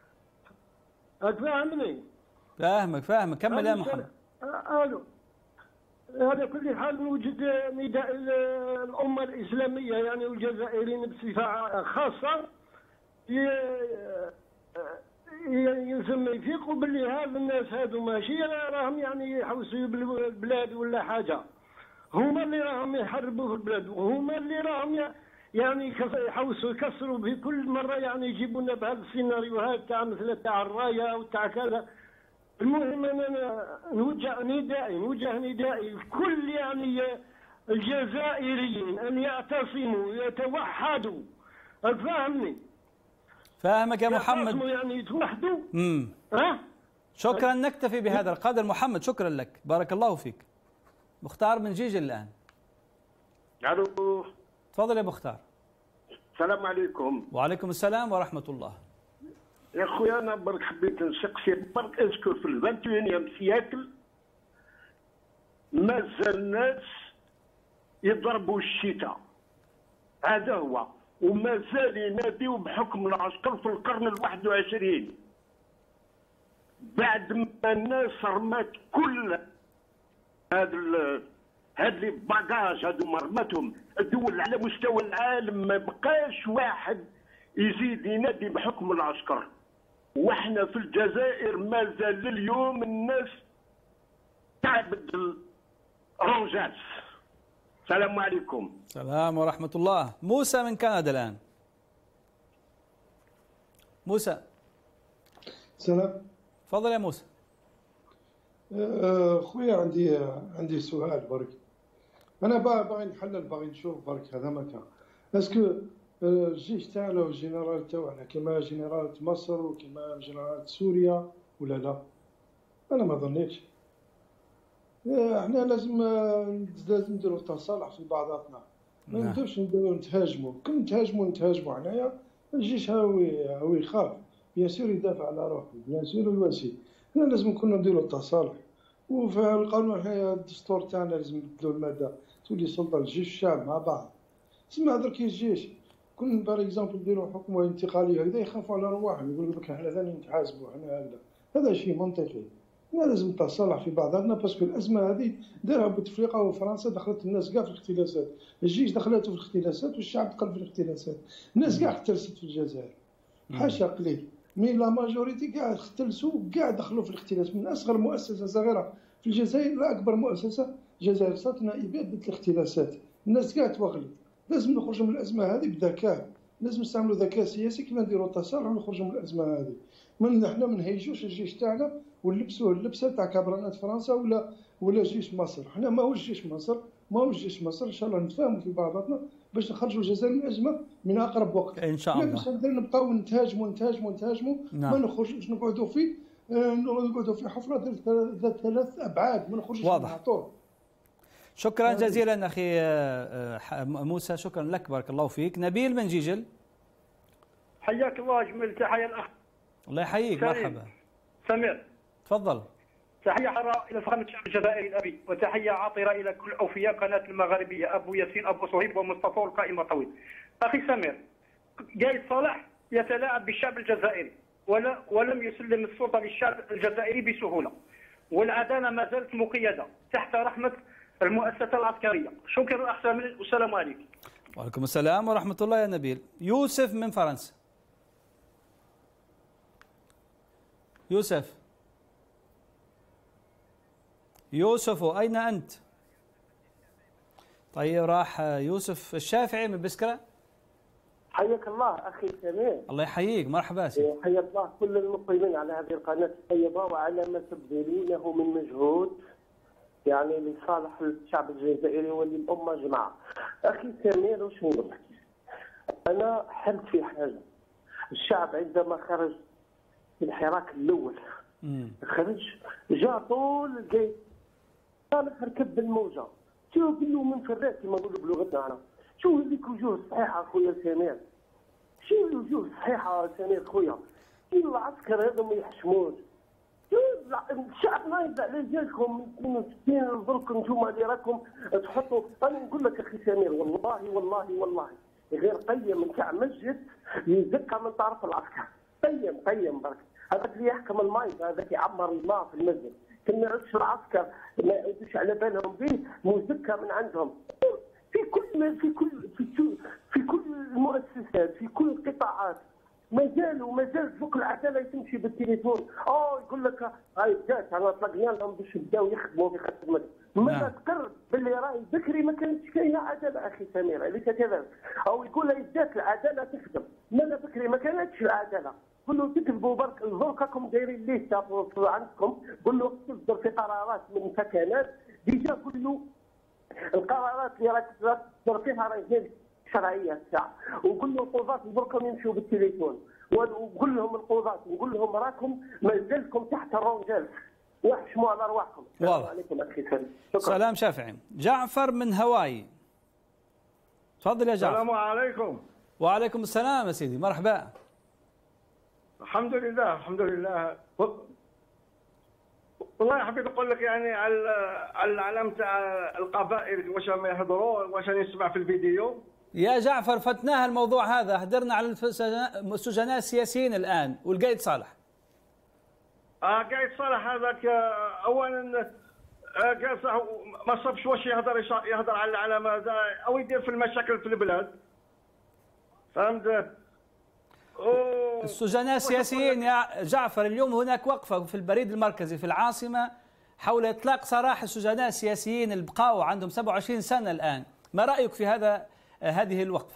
Speaker 14: فاهمني؟
Speaker 1: فاهمك كمل يا محمد.
Speaker 14: الو على كل حال نوجد نداء الامه الاسلاميه يعني والجزائريين بصفه خاصه يلزم يفيقوا باللي هذا الناس هذو ماشي راهم يعني يحوسوا بالبلاد ولا حاجه، هما اللي راهم يحربوا في البلاد، وهما اللي راهم يعني يحوسوا يكسروا في كل مره، يعني يجيبوا لنا بهذا السيناريوهات تاع مثل تاع الرايه وتاع كذا. المهم انا نوجه ندائي لكل يعني الجزائريين ان يعتصموا يتوحدوا. فاهمني؟
Speaker 1: فاهمك يا محمد.
Speaker 14: يعني يتوحدوا.
Speaker 1: شكرا، نكتفي بهذا القدر. محمد شكرا لك، بارك الله فيك. مختار من جيجل الان.
Speaker 15: الو
Speaker 1: تفضل يا مختار.
Speaker 15: السلام عليكم.
Speaker 1: وعليكم السلام ورحمه الله.
Speaker 15: يا خويا انا برك حبيت نسقسي برك، اذكر في 21 سياكل مازال الناس يضربوا الشتاء، هذا هو. وما زال يناديو بحكم العسكر في القرن ال21 بعد ما الناس رمات كل هاد اللي باجاج هادو مرمتهم. الدول على مستوى العالم ما بقاش واحد يزيد ينادي بحكم العسكر، واحنا في الجزائر ما زال لليوم الناس تعبد الرونجاس. السلام عليكم.
Speaker 1: السلام ورحمة الله. موسى من كندا الآن. موسى.
Speaker 16: سلام.
Speaker 1: تفضل يا موسى.
Speaker 16: خويا عندي سؤال برك. انا باغي نحلل، باغي نشوف برك هذا مكان اسكو الجيش تاعنا والجنرال تاعنا كما جنرال مصر وكما جنرال سوريا ولا لا؟ انا ما ظنيتش. احنا لازم نديروا تصالح في بعضاتنا، ما نبداوش نتهاجموا. كل نتهاجموا حنايا الجيش هاوي يخاف بيان سور يدافع على روحه، بيان سور يواسي. حنا لازم نكونوا نديروا التصالح. وفي القانون حنايا الدستور تاعنا لازم نبدلوا الماده تولي سلطه الجيش والشعب مع بعض. تسمع درك الجيش كون بار اكزومبل نديروا حكومه انتقاليه هكذا يخافوا على رواحهم، يقول لك حنا ثاني نتحاسبوا حنا. هذا شيء منطقي. حنا لازم نتصالح في بعضنا باسكو الازمه هذه دارها بوتفليقه وفرنسا دخلت الناس كاع في الاختلاسات، الجيش دخلته في الاختلاسات والشعب دخل في الاختلاسات، الناس كاع اختلست في الجزائر. حاشا قليل مي لا ماجوريتي كاع اختلسوا كاع دخلوا في الاختلاس، من اصغر مؤسسه صغيره في الجزائر لاكبر مؤسسه الجزائر صارت نائبات ضد الاختلاسات، الناس كاع توغلت. لازم نخرجوا من الازمه هذه بذكاء، لازم نستعملوا ذكاء سياسي كما نديروا التصالح ونخرجوا من الازمه هذه. حنا ما نهيجوش الجيش تاعنا ونلبسوه اللبسه تاع كابرانات فرنسا ولا جيش مصر. حنا ماهوش جيش مصر، ماهوش جيش مصر. ان شاء الله نتفاهموا في بعضاتنا باش نخرجوا الجزائر من الازمه من اقرب وقت
Speaker 1: ان شاء الله.
Speaker 16: باش نبقاو نتهاجموا ما نخرجوش، نقعدوا في حفره ذات 3 ابعاد، ما نخرجوش
Speaker 1: واضح. شكرا جزيلا اخي موسى، شكرا لك، بارك الله فيك. نبيل من جيجل.
Speaker 17: حياك الله، جميل تحيه الاخ.
Speaker 1: الله يحييك، مرحبا.
Speaker 17: سمير
Speaker 1: تفضل.
Speaker 17: تحيه حاره الى فخامه الشعب الجزائري الابي، وتحيه عاطره الى كل اوفياء قناه المغاربيه، ابو ياسين، ابو صهيب، ومصطفى والقائم الطويل. اخي سمير، قايد صالح يتلاعب بالشعب الجزائري ولم يسلم السلطه للشعب الجزائري بسهوله، والعداله ما زالت مقيده تحت رحمه المؤسسه العسكريه. شكرا اخ سمير، والسلام عليكم.
Speaker 1: وعليكم السلام ورحمه الله يا نبيل. يوسف من فرنسا. يوسف أين أنت؟ طيب راح يوسف. الشافعي من بسكرة.
Speaker 18: حياك الله أخي سمير.
Speaker 1: الله يحييك، مرحبا سيدي.
Speaker 18: حيا الله كل المقيمين على هذه القناة الطيبة وعلى ما تبذلونه من مجهود يعني لصالح الشعب الجزائري وللأمة جماعة. أخي سمير، وش نقول لك؟ أنا حلت في حاجة. الشعب عندما خرج في الحراك الأول خرج جاء طول الجيش صالح ركب بالموجة. شو قال له من فرات كما نقولوا بلغتنا أنا. شو هذيك وجوه صحيحة خويا سمير؟ شو الوجوه صحيحة سمير خويا؟ شو العسكر هذا ما يحشموش؟ شو الشعب نايض على رجالكم من 62 لدرك انتم اللي راكم تحطوا. أنا نقول لك أخي سمير، والله والله والله غير قيم نتاع مسجد يزكى من طرف العسكر. قيم برك. هذاك اللي يحكم المايض، هذاك يعمر الماء في المسجد، كما يعودش العسكر ما يعودوش على بالهم به، مزكى من عندهم. في كل المؤسسات، في كل القطاعات ما زال فوق العداله تمشي بالتليفون. يقول لك هاي جات انا طلقنا لهم باش يبداو يخدموا في خدمتهم. ما تقر باللي راهي بكري ما كانتش كاينه عداله اخي سمير، أليس كذلك؟ او يقول لي جات العداله تخدم، لا بكري ما كانتش العداله. قول له تكذبوا برك، دركاكم دايرين ليستا عندكم، قول له تصدر في قرارات من سكنات ديجا، قول له القرارات اللي راك تصدر فيها راهي غير شرعيه الساعه، وقول له القضاة بركم يمشوا بالتليفون، وقول لهم القضاة نقول لهم راكم ما زلتم تحت الرونجال، واحشموا على ارواحكم. السلام عليكم اخي سلام.
Speaker 1: سلام شافعي. جعفر من هاواي. تفضل يا جعفر.
Speaker 19: السلام عليكم.
Speaker 1: وعليكم السلام يا سيدي، مرحبا.
Speaker 19: الحمد لله الحمد لله. والله حبيت نقول لك يعني على العلم تاع القبائل واش ما يهضروا، واش نسمع في الفيديو
Speaker 1: يا جعفر فتناها الموضوع هذا، هدرنا على السجناء السياسيين الآن والقايد صالح.
Speaker 19: قايد صالح هذاك اولا قايد صالح ما صابش واش يهضر على العلامه هذا او يدير في المشاكل في البلاد، فهمت؟
Speaker 1: السجناء السياسيين يا جعفر، اليوم هناك وقفة في البريد المركزي في العاصمة حول إطلاق سراح السجناء السياسيين اللي بقاوا عندهم 27 سنة الآن، ما رأيك في هذه الوقفة؟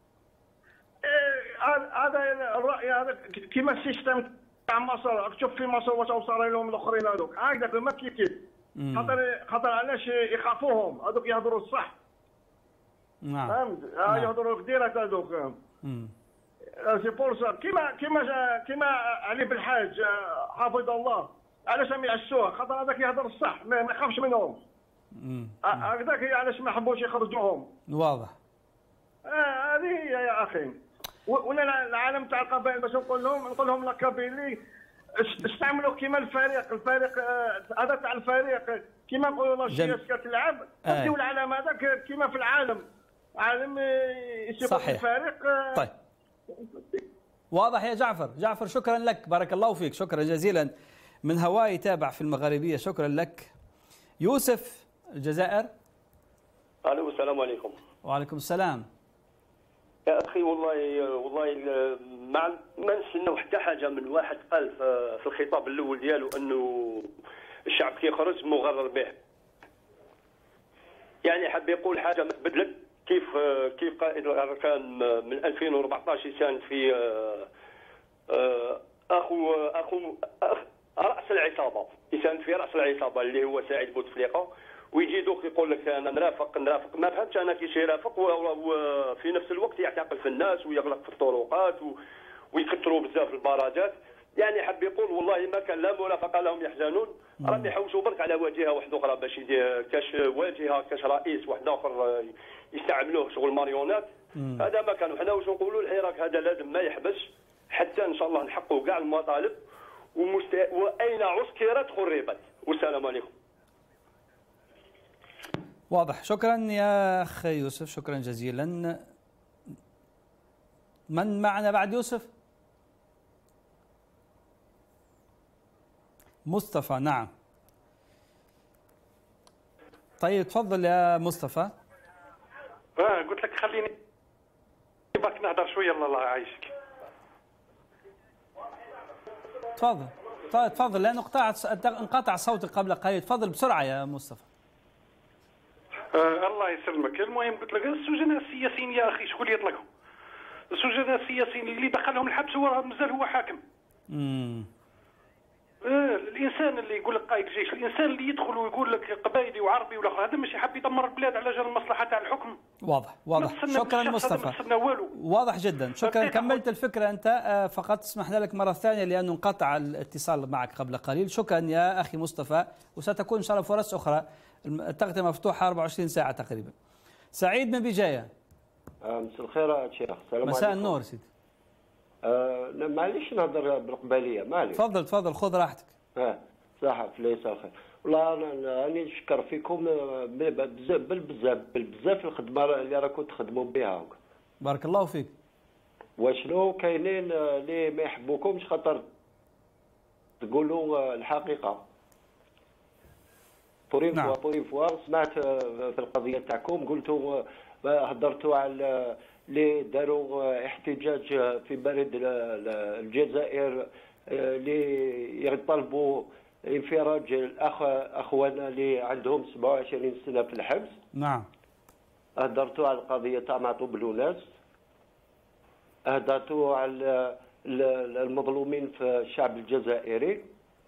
Speaker 19: هذا الرأي هذا كيما السيستم تاع مصر، تشوف في مصر واش وصل لهم الاخرين هذوك، هكذاك ما كيف خاطر علاش يخافوهم هذوك يهضروا الصح.
Speaker 1: نعم
Speaker 19: فهمت؟ يهضروا الكديرات هذوك. سي بور سا كيما علي بالحاج حافظ الله، علاش ما يعسوه؟ خاطر هذاك يهضر الصح ما يخافش منهم. هكذاك علاش ما حبوش يخرجوهم.
Speaker 1: واضح.
Speaker 19: هذه هي يا اخي. ولا العالم تاع القبائل باش نقول لهم القبائلي استعملوا كيما الفريق هذا تاع الفريق كيما نقولوا السياسه كتلعب، نديو العالم هذاك كيما في العالم عالم يسيبوا الفريق.
Speaker 1: طيب واضح يا جعفر شكرا لك، بارك الله فيك، شكرا جزيلا من هواي يتابع في المغاربية، شكرا لك. يوسف الجزائر.
Speaker 20: الو السلام عليكم.
Speaker 1: وعليكم السلام.
Speaker 20: يا اخي والله ما نستناو حتى حاجه من واحد قال في الخطاب الاول ديالو انه الشعب كيخرج مغرر به، يعني حب يقول حاجه ما تبدلت. كيف قائد الاركان من 2014 يساند في اخو راس العصابه، يساند في راس العصابه اللي هو سعيد بوتفليقه، ويجي دوك يقول لك انا نرافق. ما فهمتش انا كيفاش يرافق وفي نفس الوقت يعتقل في الناس ويغلق في الطرقات ويكثروا بزاف البراجات. يعني حب يقول والله ما كان لا مرافقه لهم يحزنون، راهم يحوسوا برك على واجهه واحده اخرى باش يدير كاش واجهه كاش رئيس واحد اخر يستعملوه شغل ماريونات. هذا ما كانوا. حنا واش نقولوا الحراك هذا لازم ما يحبسش حتى ان شاء الله نحققوا كاع المطالب واين عسكرت خربت. والسلام عليكم.
Speaker 1: واضح، شكرا يا اخ يوسف، شكرا جزيلا. من معنا بعد يوسف؟ مصطفى. نعم طيب تفضل يا مصطفى.
Speaker 13: قلت لك خليني باك نهضر شويه. الله يعيشك.
Speaker 1: تفضل لانه انقطع صوتك قبل قليل. تفضل بسرعه يا مصطفى.
Speaker 13: الله يسلمك. المهم قلت لك السجناء السياسيين يا اخي شكون اللي يطلقهم؟ السجناء السياسيين اللي دخلهم الحبس هو مازال هو حاكم. الانسان اللي يقول لك قائد الجيش، الانسان اللي يدخل ويقول لك قبائلي وعربي والاخر، هذا مش يحب يدمر البلاد على جال المصلحه تاع الحكم.
Speaker 1: واضح. شكرا مصطفى. واضح جدا. شكرا. كملت الفكره انت، فقط اسمح لك مره ثانيه لانه انقطع الاتصال معك قبل قليل. شكرا يا اخي مصطفى، وستكون ان شاء الله فرص اخرى. التغطيه مفتوحه 24 ساعه تقريبا. سعيد من بجايه.
Speaker 21: مساء الخير شيخ. السلام عليكم.
Speaker 1: مساء النور سيدي.
Speaker 21: معليش نهضر بالقباليه. معليش.
Speaker 1: تفضل خذ راحتك.
Speaker 21: صح فليس الخير. والله انا نشكر فيكم بالبزاف الخدمه اللي راكم تخدموا بها.
Speaker 1: بارك الله فيك.
Speaker 21: وشنو كاينين اللي ما يحبوكمش خاطر تقولوا الحقيقه.
Speaker 1: نعم.
Speaker 21: سمعت في القضيه تاعكم قلتوا هضرتوا على اللي داروا احتجاج في بريد الجزائر اللي يطالبوا انفراج اخوانا اللي عندهم 27 سنه في الحبس.
Speaker 1: نعم.
Speaker 21: هضرتوا على القضيه تاع معطوب لوناس، هضرتوا على المظلومين في الشعب الجزائري.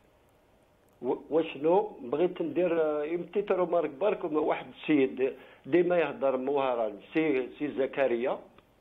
Speaker 21: وشنو بغيت ندير يمتي رومارك برك. واحد السيد ديما يهضر مهرا، سي زكريا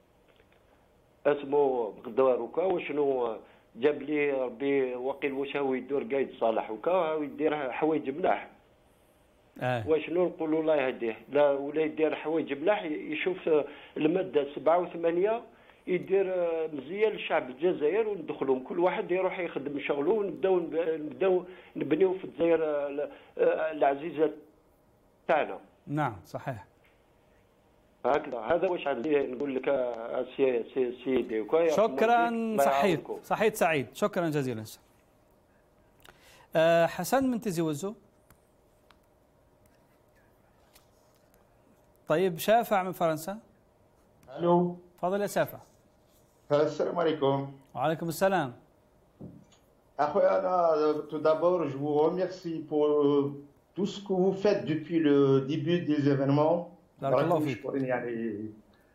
Speaker 21: اسمه غدوار وكا. وشنو جاب لي ربي وقيل واش هو يدور قايد صالح وكا ويدير حوايج ملاح. وشنو نقولوا الله يهديه، لا ولا يدير حوايج ملاح. يشوف الماده 7 و8 يدير مزيان للشعب الجزائر وندخلهم كل واحد يروح يخدم شغله ونبداو نبنيو في الجزائر العزيزه تاعنا.
Speaker 1: نعم صحيح.
Speaker 21: هكذا. هذا واش عندي نقول لك سيدي.
Speaker 1: شكرا. صحيت سعيد، شكرا جزيلا. حسن من تيزي وزو. طيب شافع من فرنسا.
Speaker 2: الو،
Speaker 1: تفضل يا شافع.
Speaker 2: السلام عليكم.
Speaker 1: وعليكم السلام.
Speaker 2: أخويا أنا tout d'abord je vous remercie pour tout ce que vous faites depuis le début des événements.
Speaker 1: بارك الله فيك.
Speaker 2: يعني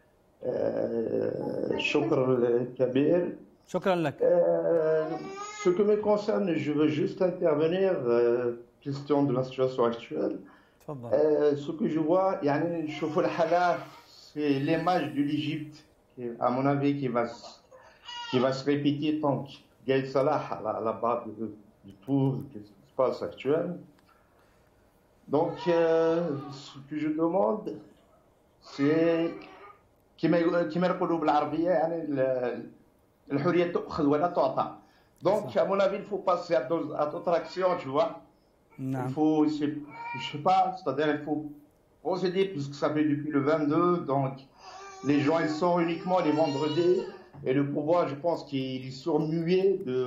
Speaker 2: شكرا كبير.
Speaker 1: شكرا لك.
Speaker 2: Ce qui me concerne, je veux juste intervenir question de la situation actuelle. Ce que je vois, يعني نشوفوا الحالة c'est l'image de l'Égypte à mon avis qui va se répéter tant que Gaïd Salah à la base de tout ce qui se passe actuellement. Donc ce que je demande c'est كما يقولوا بالعربية يعني الحرية تؤخذ ولا تعطى. Donc à mon avis il faut passer à d'autres actions, tu vois. Il faut, je sais pas, c'est-à-dire il faut procéder puisque ça fait depuis le 22, donc les gens ils sont uniquement les vendredis et le pouvoir je pense qu'il est surmué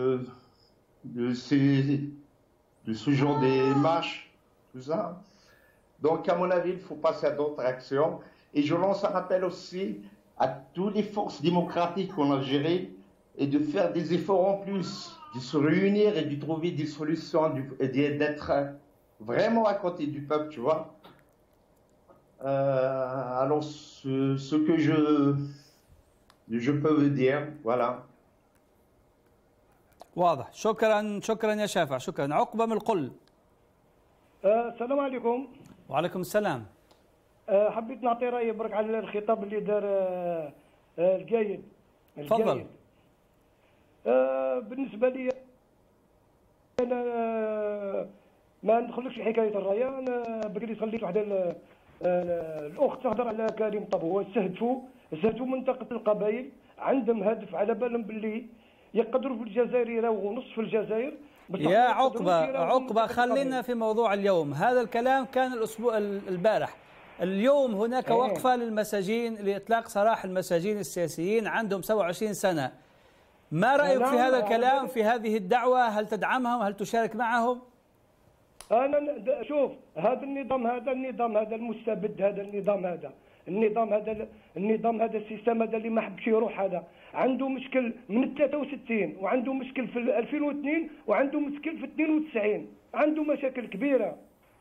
Speaker 2: de ce genre de marches, tout ça. Donc à mon avis il faut passer à d'autres actions et je lance un appel aussi à toutes les forces démocratiques en Algérie et de faire des efforts en plus, de se réunir et de trouver des solutions et d'être vraiment à côté du peuple, tu vois. Alors ce que je peux vous dire, voilà.
Speaker 1: واضح. شكرا يا شافع. شكرا. عقبة من القل.
Speaker 14: السلام عليكم.
Speaker 1: وعليكم السلام.
Speaker 14: حبيت نعطي رأيي برك على الخطاب اللي دار القايد.
Speaker 1: تفضل.
Speaker 14: بالنسبة لي أنا ما ندخلكش في حكاية الراية. أنا بكري صليت واحدة الأخت تهضر على كريم طبو. استهدفوا منطقة القبائل، عندهم هدف على بالهم باللي يقدروا في الجزائر يراوغوا نصف الجزائر.
Speaker 1: يا عقبة خلينا في موضوع اليوم. هذا الكلام كان الأسبوع البارح. اليوم هناك وقفة للمساجين لإطلاق سراح المساجين السياسيين عندهم 27 سنة. ما رأيك في هذا الكلام، في هذه الدعوة؟ هل تدعمهم؟ هل تشارك معهم؟
Speaker 14: أنا شوف هذا النظام هذا المستبد، هذا النظام هذا السيستم هذا اللي ما حبش يروح، هذا عنده مشكل من 63 وعنده مشكل في 2002 وعنده مشكل في 92. عنده مشاكل كبيرة،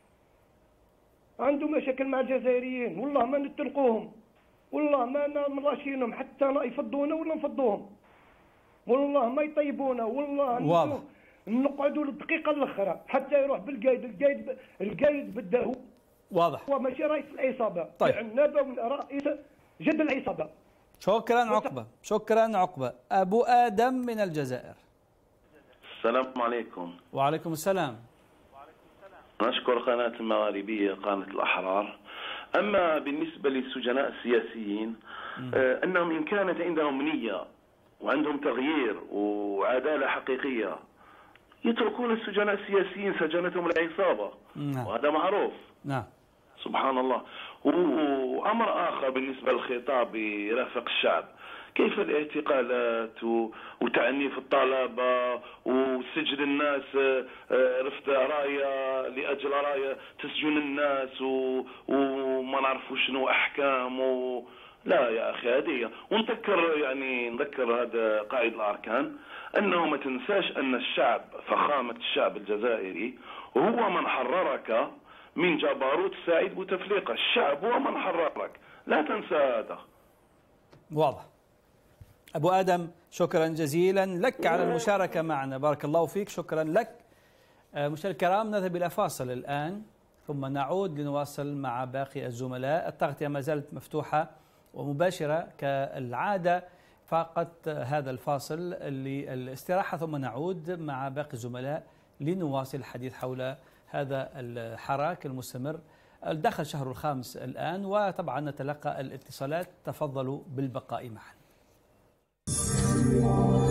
Speaker 14: عنده مشاكل مع الجزائريين. والله ما نتلقوهم، والله ما مراشينهم حتى يفضونا ولا نفضوهم، والله ما يطيبونا، والله نقعدوا للدقيقة الأخرى حتى يروح بالقايد. القايد بدا هو
Speaker 1: واضح،
Speaker 14: هو ماشي رئيس العصابة.
Speaker 1: طيب
Speaker 14: عنابة ولا رئيس جد العصابة.
Speaker 1: شكرا عقبة. أبو آدم من الجزائر.
Speaker 22: السلام عليكم.
Speaker 1: وعليكم السلام.
Speaker 22: نشكر قناة المغاربية، قناة الأحرار. أما بالنسبة للسجناء السياسيين أنهم إن كانت عندهم نية وعندهم تغيير وعدالة حقيقية يتركون السجناء السياسيين، سجنتهم العصابة. وهذا معروف.
Speaker 1: نعم.
Speaker 22: سبحان الله. وأمر آخر بالنسبة للخطاب يرافق الشعب، كيف الاعتقالات وتعنيف الطلبة وسجن الناس، رفض راية لأجل راية تسجن الناس وما نعرفوا شنو أحكام لا يا أخي هذه. نذكر هذا قائد الأركان أنه ما تنساش أن الشعب، فخامة الشعب الجزائري هو من حررك من جبروت سعيد بوتفليقة. الشعب هو من حررك، لا تنسى هذا.
Speaker 1: واضح. أبو آدم شكرا جزيلا لك على المشاركة معنا، بارك الله فيك. شكرا لك. مشاهدينا الكرام نذهب إلى فاصل الآن ثم نعود لنواصل مع باقي الزملاء. التغطية ما زالت مفتوحة ومباشرة كالعادة، فقط هذا الفاصل للاستراحة ثم نعود مع باقي الزملاء لنواصل الحديث حول هذا الحراك المستمر. دخل شهر الخامس الآن وطبعا نتلقى الاتصالات. تفضلوا بالبقاء معنا.